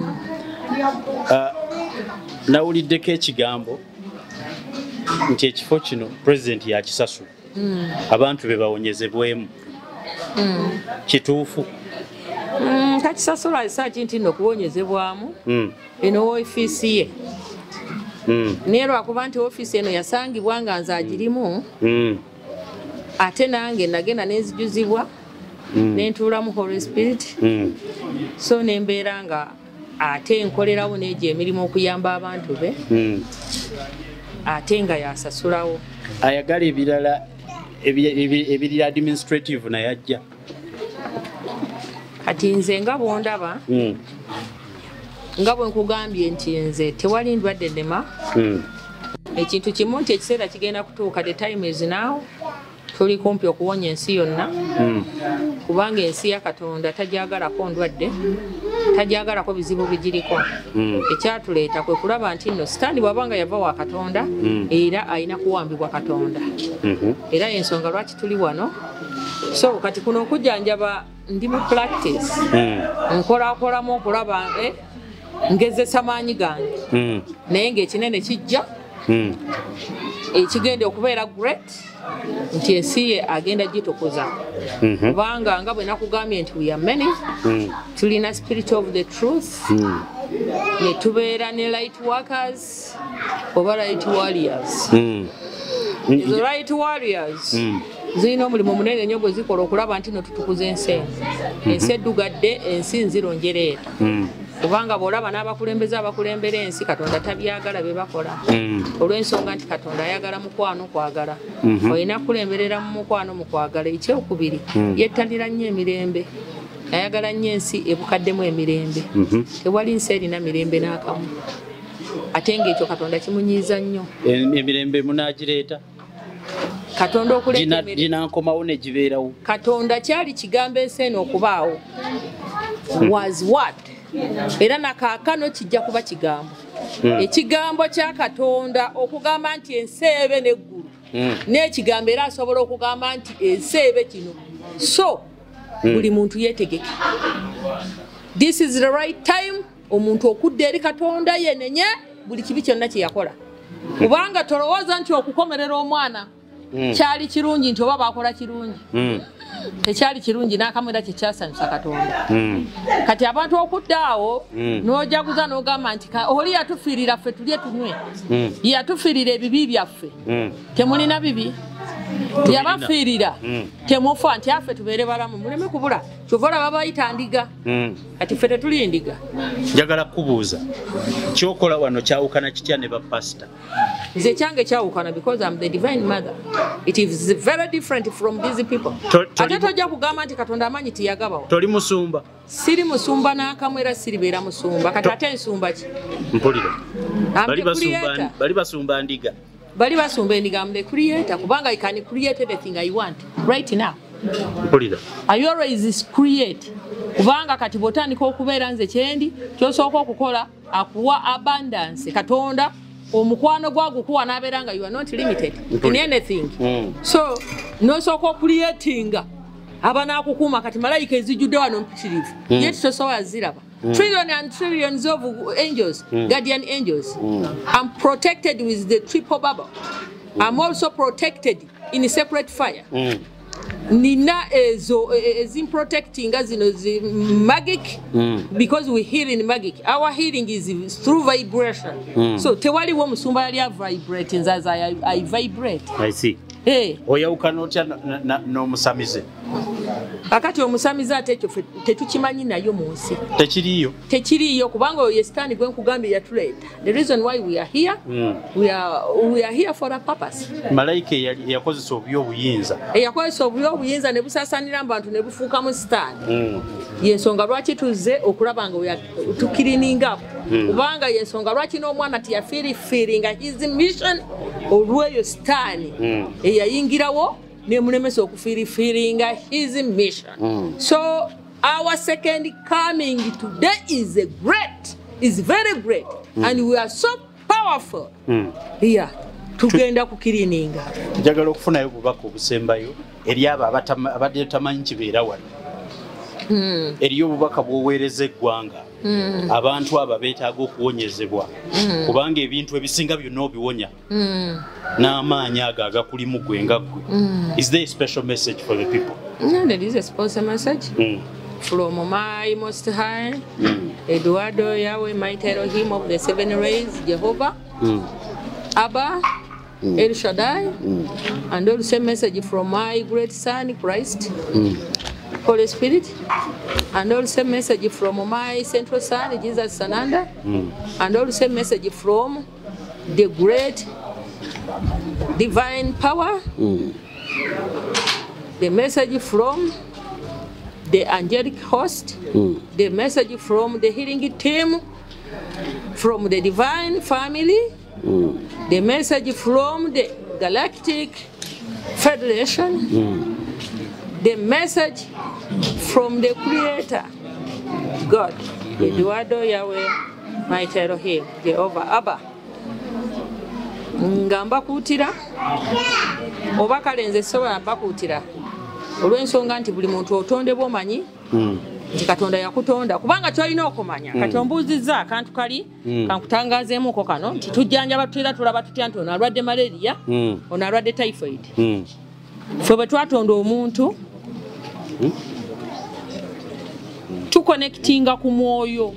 Nawuliddeko ekigambo nti ekifo kino pulezidenti yakisasula abantu be bawonyezebwemu. Kituufu? Takisasula esaaki nti nno okuwonyezebwamu eno woofiisi ye. Naye lwakuba nti ofiisi eno yasangibwa nga nze agirimu, ate nange nagenda nenzijuzibwa nentuula mu Holy Spirit, so nembeera nga ate nkolerawo n'egyo emirimu okuyamba abantu be, ate nga yasasulawo. Ayagala ebirala ebiri administrative naye ajja. Kati nze nga bwondaba nga bwe nkugambye nti nze tewali ndwadde nnema. Ekintu kimu nti ekiseera kigenda kutuuka, the time is now. Tuli kumpi okuwonya ensi yonna, kubanga ensi ya Katonda tajaagalako ndwadde, tajaagalako bizibu bigiriko. Ekyatuleeta kwe kulaba nti nno Sitaani bw'abanga yava wa Katonda era alina kuwambibwa Katonda. Era y'ensonga lwaki tuli wano. So kati kuno okujjanjaba ndi mu practice, nkolakolamu okulaba ngezesa maanyi gange, naye ng'ekinene kijja ekigenda okubeera great nti ensi ye agenda gitukuza. Kubanga nga bwe nakugambye nti we are many, tulina spirit of the truth, ne tubeera ne light workers oba light warriors. The light warriors zirina omulimu munene nnyo gwe zikola okulaba nti no tutukuza ensi eno. Ensi eddugadde, ensi nzironjereera. Kubanga bw'olaba n'abakulembeze abakulembera ensi Katonda tabyagala bye bakola, olw'ensonga nti Katonda ayagala mukwano kwagala. Olina kulemberera mu mukwano mu kwagala. Ekyokubiri, yettanira nnyo emirembe, ayagala nnyo ensi ebukaddemu emirembe. Tewali nsi erina mirembe n'akamu, ate ng'ekyo Katonda kimunyiiza nnyo. Emirembe munaagireeta Katonda okuleeta ginankomawo ne gibeerawo. Katonda kyali kigambo ensi eno okubaawo was what? Era nakaakano kijja kuba kigambo. Ekigambo kya Katonda okugamba nti ensi ebe n'eggulu, n'ekigambo era asobola okugamba nti ensi ebe kino. So buli muntu yeetegeke. This is the right time omuntu okudda eri Katonda yenenye buli kibi kyonna kye yakola. Kubanga tolowooza nti okukomerera omwana kyali kirungi nti oba bakola kirungi. Tekyali kirungi n'akamwera kye kyasanyusa Katonda. Kati abantu okuddaawo n'ojaguza n'ogamba nti oli yatufiirira ffe tulye tunywe, yatufiirira ebibi byaffe. Temulina bibi, yabafiirira temufa nti affe tubeere balamu muleme kubula. Kyova olaba bayita ndiga, kati ffe tetuli ndiga. Njagala kubuuza kyokola wano kyawukana kitya ne bapasita? Nze kyange kyawukana because I'm the divine mother. It is very different from these people. Ate tojja kugamba nti Katonda amanyi tiyagabawo. Toli musumba? Siri musumba n'akamwera siribeera musumba. Kati ate ensumba ki? Mpulira. Bali basumba ndiga. Bali basumba endiga. I'm the creator. Kubanga I can create anything I want right now. Mpulira. I always create. Kubanga kati botandika okubeera nze kyendi, kyosooka okukola akuwa abundance. Katonda omukwano gwagukuwa n'abeera nga you are not limited in anything. So nosooka creatinga aba n'akukuuma kati malayika ezijjudde wano mpitirivu, yet tosobola ziraba. Trillions and trillions of angels, guardian angels. I'm protected with the triple bubble. I'm also protected in a separate fire. Nina ezo protecting as magic, because we heal in magic. Our healing is through vibration. So tewali wo musumba yali vibrate as I vibrate. I see. Oyawukana otya n'omusamize? Akati omusamize ate ekyo tetukimanyi nayo mu nsi. Tekiriyo kubanga oyo Sitaani gwe nkugambye yatuleeta. The reason why we are here, we are here for a purpose. Malayika yakozesa obuyinza. Yakozesa obuyinza ne busaasaanira abantu ne bufuuka mu Sitaani. Yensonga lwaki tuzze okulaba nga tukirininga. Kubanga yensonga lwaki n'omwana tiyafeelinga his mission olw'eyo Sitaani eyayingirawo nemulemesa okufirifiringa his mission. So our second coming today is very great, and we are so powerful. Yeah, tugenda kukirininga. Njagala okufunayo obubaka obusembayo eri abo abadde tamanyi kibeera wano. Eriyo obubaka bw'oweereza eggwanga. Abantu abo beetaaga okuwonyezebwa kubanga ebintu ebisinga byonna obiwonya n'amaanyi ago agakulimu gwe nga ggwe. Is there a special message for the people? No, there is a special message from my Most High, Eduardo Yahweh, mighty Elohim of the seven rays, Jehovah, Abba, El Shaddai, and also a message from my great Son, Christ, Holy Spirit, and also a message from my central son, Jesus Sananda, and also a message from the great divine power, the message from the angelic host, the message from the healing team, from the divine family, the message from the Galactic Federation, the message from the Creator, God, Eduardo Yahweh, mighty Elohim, Jehovah, Abba. Ngamba kutira oba kale nze sobola mbakuutira olw'ensonga nti buli muntu otondebwa omanyi nti Katonda yakutonda kubanga kyolina okumanya kati ombuuzizza akantu kali kankutangaazeemuko kano nti tujjanjaba tutera tulaba tutya nti ono alwadde malaria ono alwadde typhoid ffe bwe twatonda omuntu tuconnectinga ku mwoyo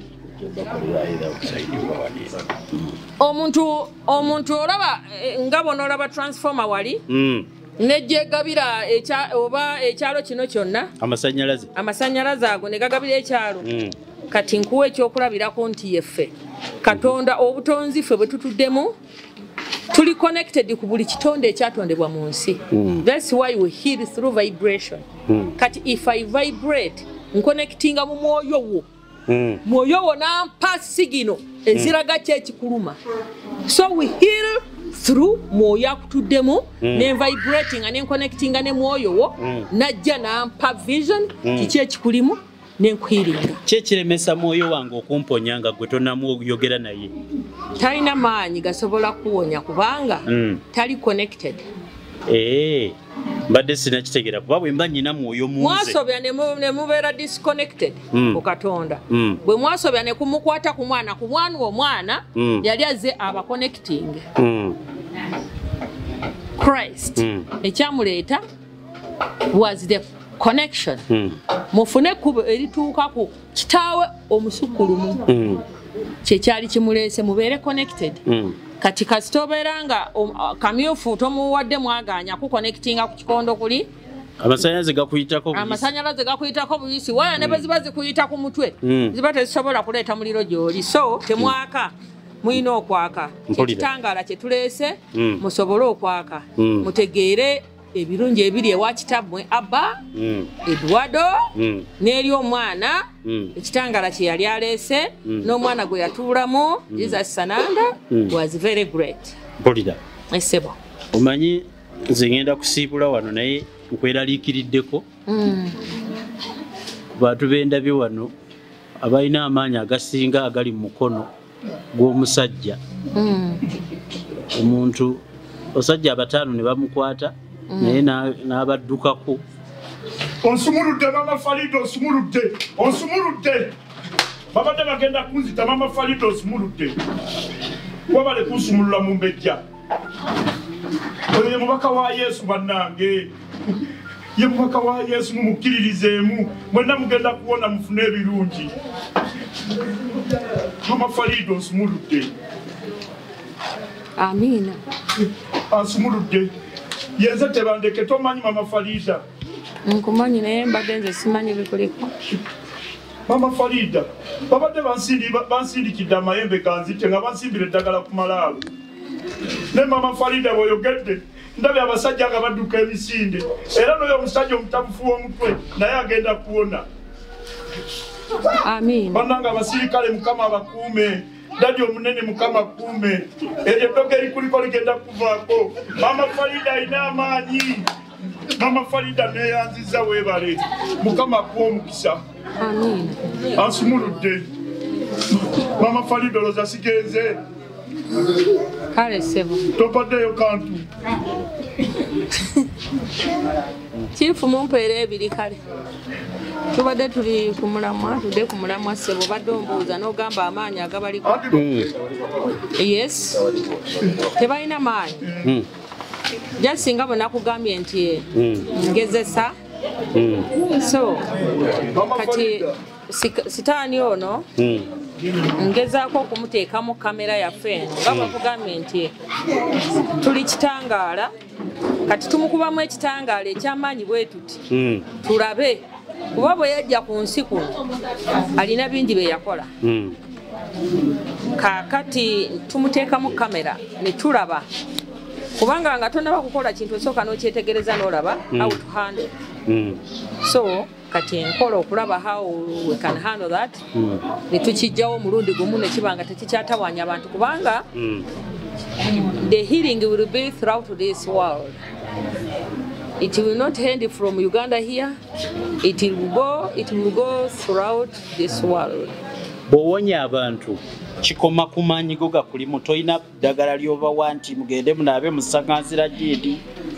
omuntu olaba nga bona olaba transformer wali nejjegabira oba ekyalo kino kyonna amasanyalaze ago ne gagabira ekyalo kati nkuwa ekyokulabirako nti yeffe Katonda obutonzi ffe bwe tutuddemu tuli connected ku buli kitonde ekyatondebwa mu nsi. That's why we heal through vibration. Kati if I vibratenconnectinga mu mwoyo wo mwoyo wo nampa sigino eziraga kyekikuluma. So we heal through mwoyo akutuddemu ne vibrating and connecting ne mwoyo wo najja nampa vision kiki ekikulimu nenkuhiringa. Kyekiremesa mwoyo wange okumponyanga gwe tonamu oyogera naye. Talina maanyi gasobola kuwonya kubanga tali connected. Mbadde sinakitegeera kuba bwe mba nnyina mwoyo munze. Mwasobya ne mubeera disconnected ku Katonda. Bwe mwasobya ne kumukwata ku mwana omwana yali azze aba connecting. Christ ekyamuleeta was the connection. Mufune kubo erituuka ku kitaawe omusukulumu kyekyali kimuleese mubeere connected. Kati kasitobeera nga kamyufu tomuwadde mwaganya ku connectinga ku kikondo kuli amasanyalaze gakuyitako buyisi waya ne beziba zikuyita ku mutwe ziba tezisobola kuleeta muliro gyoli. So temwaka muyina okwaka ekitangaala kyetuleese musobole okwaka mutegeere ebirungi ebiri ewa kitammwe Abba Eduardo n'eri omwana ekitangala kye yali aleese n'omwana gwe yatuulamu Jesus Sananda was very great. Mpulira Esebo omanyi nze ngenda kusiibula wano naye nkweraliikiriddeko ku bantu b'endabye wano abalina amaanyi agasinga agali mu mukono gw'omusajja. Omuntu osajja abataano ne bamukwata naye n'abaddukako. Onsumuludde mama Farida, onsumuludde babadde bagenda kunzita mama Farida, onsumuludde wabale kunsumulula mu mbejja. Oyo mubaka wa Yesu bannange, ye mubaka wa Yesu mumukkiririzeemu mwenna mugenda kuwona mufune ebirungi. Mama Farida, onsumuludde. Amina. Ansumuludde. Yenze tebandeke tomanyi mama Farida. Nkumanyi naye mbadde nze simanyi bikuliko. Mama Farida, babadde bansindikidde amayembe ganzite nga bansimbira eddagala ku malaalo. Ne mama Farida bw'oyogedde ndabye abasajja nga badduka emisinde era n'oyo omusajja omutabufu w'omutwe naye agenda kuwona. Amiina. Bannanga abasirikale Mukama abakuume. Dadi omunene Mukama kuume. Eryo eddogo erikuliko ligenda kuvaako. Mama Farida alina amaanyi. Mama Farida neyanziza webale. Mukama kwa omukisa. Amin. Ansumuludde. Mama Farida loza sigenze. Kale sebo. Topaddeyo kantu. Chifu mumpeere ebiri kale. Tubadde tuli ku mulamwa, tudde ku mulamwa sebo badde ombuuza n'ogamba amaanyi agabaliko. Yes. Tebalina maanyi. Jasinga bwe nakugambye nti ngezesa. So kati sitaani ono ngezaako okumuteekamu kamera yaffe nga bwakugambye nti tuli kitangaala kati tumukubamu ekitangaala ekyamaanyi bwe tuti tulabe kuba bwe yajja ku nsi kuno alina bingi bye yakola kaakati tumuteekamu kamera ne tulaba kubanga nga tonaba kukola kintu osooka n'okyetegereza n'olaba how to handle so kati enkola okulaba how we can handle that ne tukijjawo omulundi gumu ne kiba nga tekikyatawaanya abantu kubanga the healing will be throughout this world. It will not end from Uganda here. It will go throughout this world. Bwowonya abantu kikoma kumanyi go gakuli mutoyina ddagala lyobawa nti mugende munaabe musaŋŋanzira gindi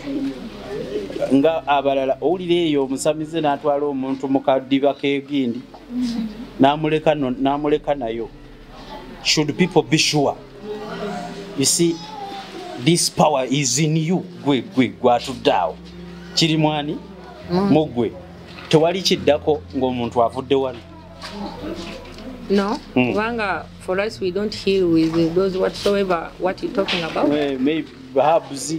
nga abalala owulira eyo omusamize n'atwala omuntu mu kaddiba k'egindi n'amuleka nayo. Should people be sure? You see, this power is in you. Gwe gwatuddeawo kiri mwani mugwe tewali kiddako ng'omuntu avudde wano. No, Wanga, for us we don't heal with those whatsoever what you're talking about. Maybe herbs.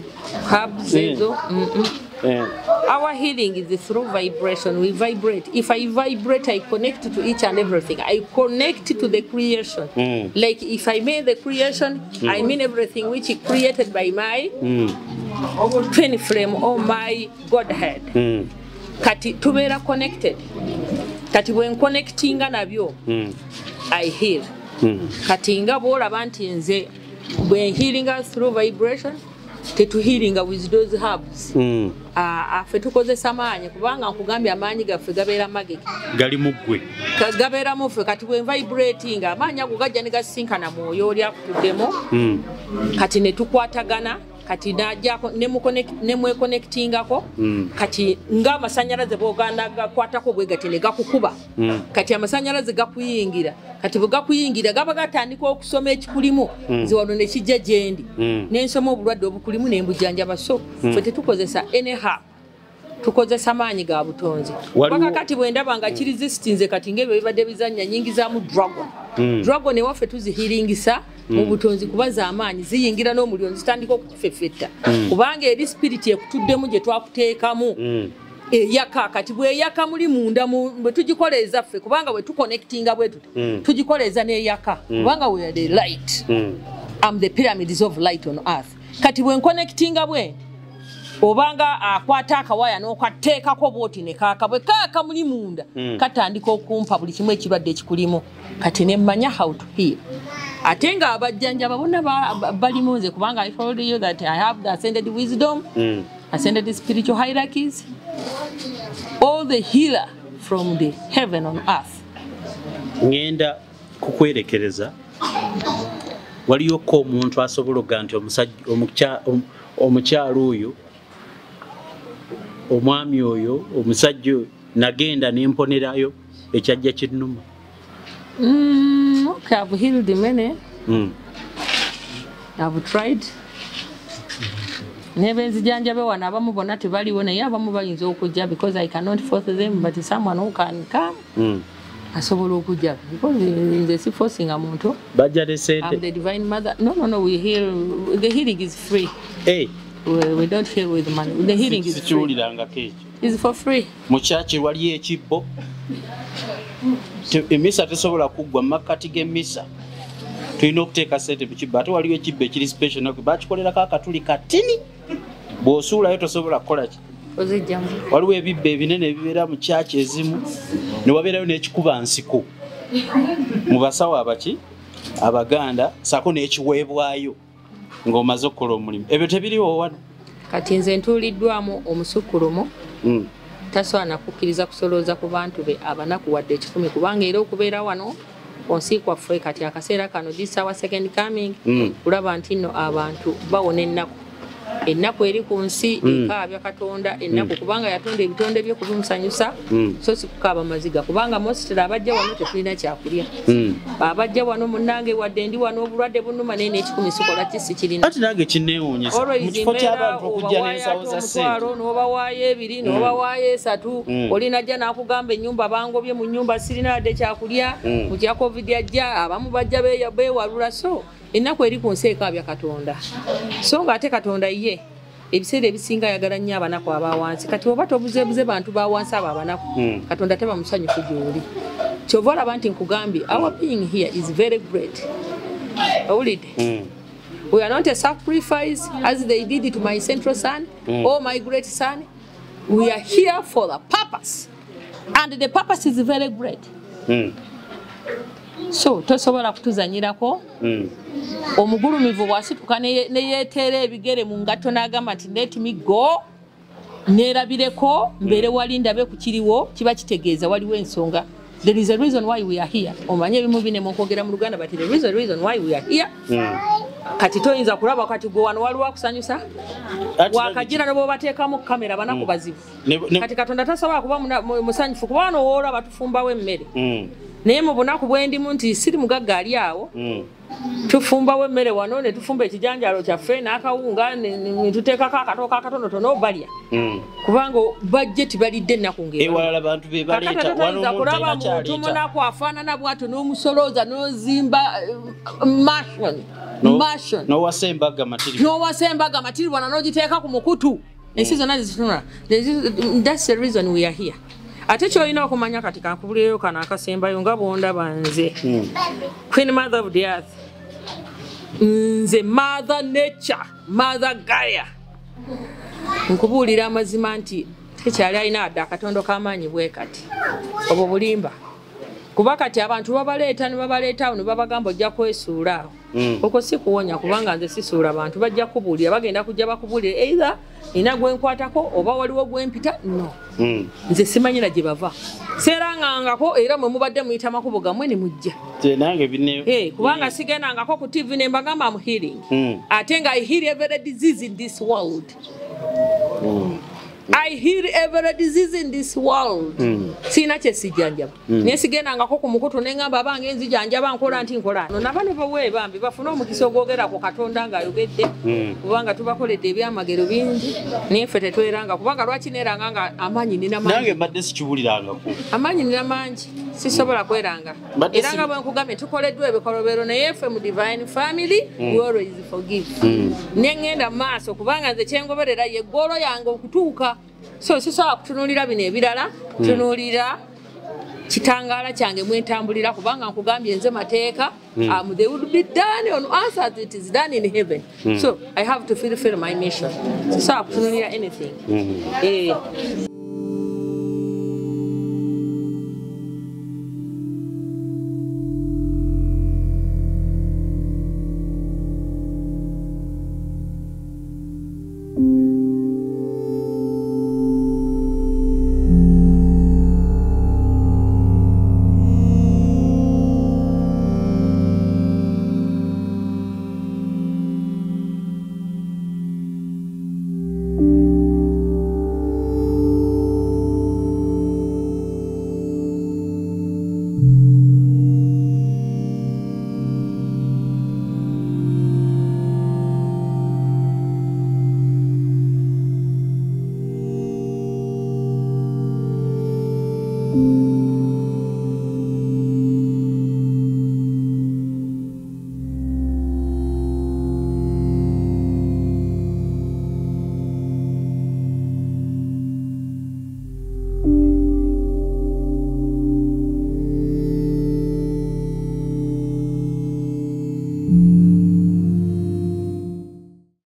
Our healing is through vibration. We vibrate. If I vibrate, I connect to each and everything. I connect to the creation. Like if I made the creation, I mean everything which is created by my twin flame or my Godhead. Kati tubera connected. Kati when connecting nabyo, I heal. Kati nga bwolaba nti nze when healing us through vibration, tetu healing with those herbs. Afe tukozesa maanyi kubanga nkugambye amaanyi gaffe gabeera mageke. Gali mugwe. Gabeera mufe kati when vibrating amaanyi ago gajja ne gasinkana mwoyo oli akutuddemu. Kati ne tukwatagana. Kati najako nemwe connectingako kati nga amasanyalaze boganda gakwatako bwe gati ne gakukuba kati amasanyalaze gakuyingira kati bwe gakuyingira gaba gatandika okusoma ekikulimu ziwano ne kijja jendi n'ensoma obulwadde obukulimu n'embujanja baso ffe tetukozesa anyhow tukozesa maanyi ga butonzi paka kati bwe ndaba nga kiri resistinze kati ng'ebyo bibadde bizanya nyingi zaamu dragon ewaffe tuzihiringisa mu butonzi kubaza amaanyi ziyingira n'omuliro zitandika okukifeffetta kubanga eri spirit ekutuddemu gye twakuteekamu eyaka kati bweyaka muli munda bwe tugikoleeza ffe kubanga bwe tuconnectinga bwe tuti tugikoleeza n'eyaka kubanga we are the light. I'm the pyramids of light on earth. Kati bwe connectinga bwe obanga akwata akawaya n'okateekako bwoti ne kaaka bwe kaaka muli munda katandika okumpa buli kimu ekirwadde ekikulimu kati ne mmanya how to heal. Ate nga abajjanjaba bonna balimu nze kubanga I told you that I have the ascended wisdom, ascended spiritual hierarchies, all the healer from the heaven on earth. Ngenda kukwerekereza waliyo ko omuntu asobola okuga nti omukyalo oyo omwami oyo omusajja oyo nagenda nemponerayo ekyajja kinnuma. Okay, I've healed many. I've tried. Nebenzijanjabe wana abamu bonna tebaliwo naye abamu bayinza okujja because I cannot force them, but someone who can come asobola okujja because nze si forcing omuntu. I'm the divine mother. No, we heal. The healing is free. Hey. We don't heal with money. The healing is free. It's for free. Muchachi waliyo ekibbo. Emisa tesobola kuggwa makati g'emmisa. Tulina okuteeka ssente mu kibbo ate waliwo ekibbo ekiri special nakwe bakikolerako akatuli katini. Bw'osuulayo tosobola kukola ki? Waliwo ebibbo ebinene ebibeera mu kyaki ezimu ne wabeerayo n'ekikuba nsiko. Mu basawo abaki Abaganda sako n'ekiweebwayo ng'omaze okukola omulimu. Ebyo tebiriwo wano. kati nze ntuuliddwamu omusukulumu tasobola nakukkiriza kusolooza ku bantu be abanaku wadde 10 kubanga era okubeera wano onsi kwaffe kati akaseera kano this our second coming kulaba nti nno abantu bawona ennaku eri ku nsi ekaabya Katonda ennaku kubanga yatonda ebitonde bye kubimusanyusa so si kukaaba maziga kubanga mostly abajja wano tetulina kyakulya abajja wano munnange wadde ndi wano obulwadde bunnuma naye n'ekikumi sikola kisi kirina ati nange kinneewuunyisa mu kifo ky'abantu okujja n'ensawo za ssente n'obawaayo 2 n'obawaayo 3 olinajja n'akugamba ennyumba bangobye mu nnyumba sirina wadde kyakulya mu kya covid ajja abamu bajja beewalula so ennaku eri ku nsi ekaabya Katonda so ng'ate Katonda ye ebiseera ebisinga ayagala nnyo abanaku abawansi kati oba tobuzeebuze bantu bawansi abo abanaku Katonda teba musanyufu gy'oli kyova olaba nti nkugambye our being here is very great owulidde we are not a sacrifice as they did to my central son or my great son we are here for the purpose and the purpose is very great so tosobola kutuzanyirako omugulumivu bwasituka neyeteera ebigere mu ngatto n'agamba nti let me go neerabireko mbeere wali ndabe ku kiriwo kiba kitegeeza waliwo ensonga there is a reason why we are here omanye ebimu bine mukwogera mu Luganda but there is a reason why we are here kati toyinza kulaba kati gwe wano waliwo akusanyusa wakagira nobo bateekamu kamera banaku bazibu kati Katonda tasobola kuba musanyufu kuba wano woolaba tufumbawo emmere naye mu bunaku bwendimu nti siri mugagga ali awo tufumbawo emmere wano ne tufumba ekijanjalo kyaffe n'akawunga ne tuteekako akatooka akatonotono balya kubanga bajjeti balidde ennaku ewalala bantu be baleeta wano kulaba muntu munaku afaanana bw'atyo n'omusolooza n'ozimba mashon n'owasa embaga matirirwana n'ogiteeka ku mukutu ensi zonna zitunula that's the reason we are here ate kyolina okumanya kati kankubulireyo kano akasembayo nga bwondaba nze Queen Mother of the Earth nze Mother Nature Mother Gaia nkubuulira amazima nti tekyali alina adde akatondo k'amaanyi bwe kati obwo bulimba kuba kati abantu babaleeta ne babaleetawo ne babagamba ojja kwesuula awo okwo si kuwonya kubanga nze sisuula abantu bajja kubuulira bagenda kujja bakubuulira either ina gwenkwatako oba waliwo gwempita no nze simanyira gye bava seerangangako era mwe mubadde muyita makubo gammwe ne mujja kubanga sigendangako ku TV ne mbagamba am healing ate nga I heal every disease in this world I heal every disease in this world. Sina kyesijjanjaba. Naye sigendangako ku mukutu ne ngamba abange nzijanjaba nkola nti nkola. Nabane bawe bambi bafuna omukisa ogwogera ku Katonda ng'ayogedde kubanga tubakoledde ebyamagero bingi naye ffe tetweranga kubanga lwaki neeranga nga amaanyi nina mangi. Nange mbadde sikiwulirangako. Amaanyi nina mangi sisobola kweranga. Era nga bwe nkugambye tukoleddwa ebikolobero naye ffe mu Divine Family we always forgive. Ne ngenda mu maaso kubanga nze kyengoberera ye ggoolo yange okutuuka. So sisobola kutunuulira bino ebirala tunuulira kitangaala kyange mwentambulira kubanga nkugambye nze mateeka they would be done on earth as it is done in heaven. So I have to fulfill my mission. Sisobola kutunuulira anything. you.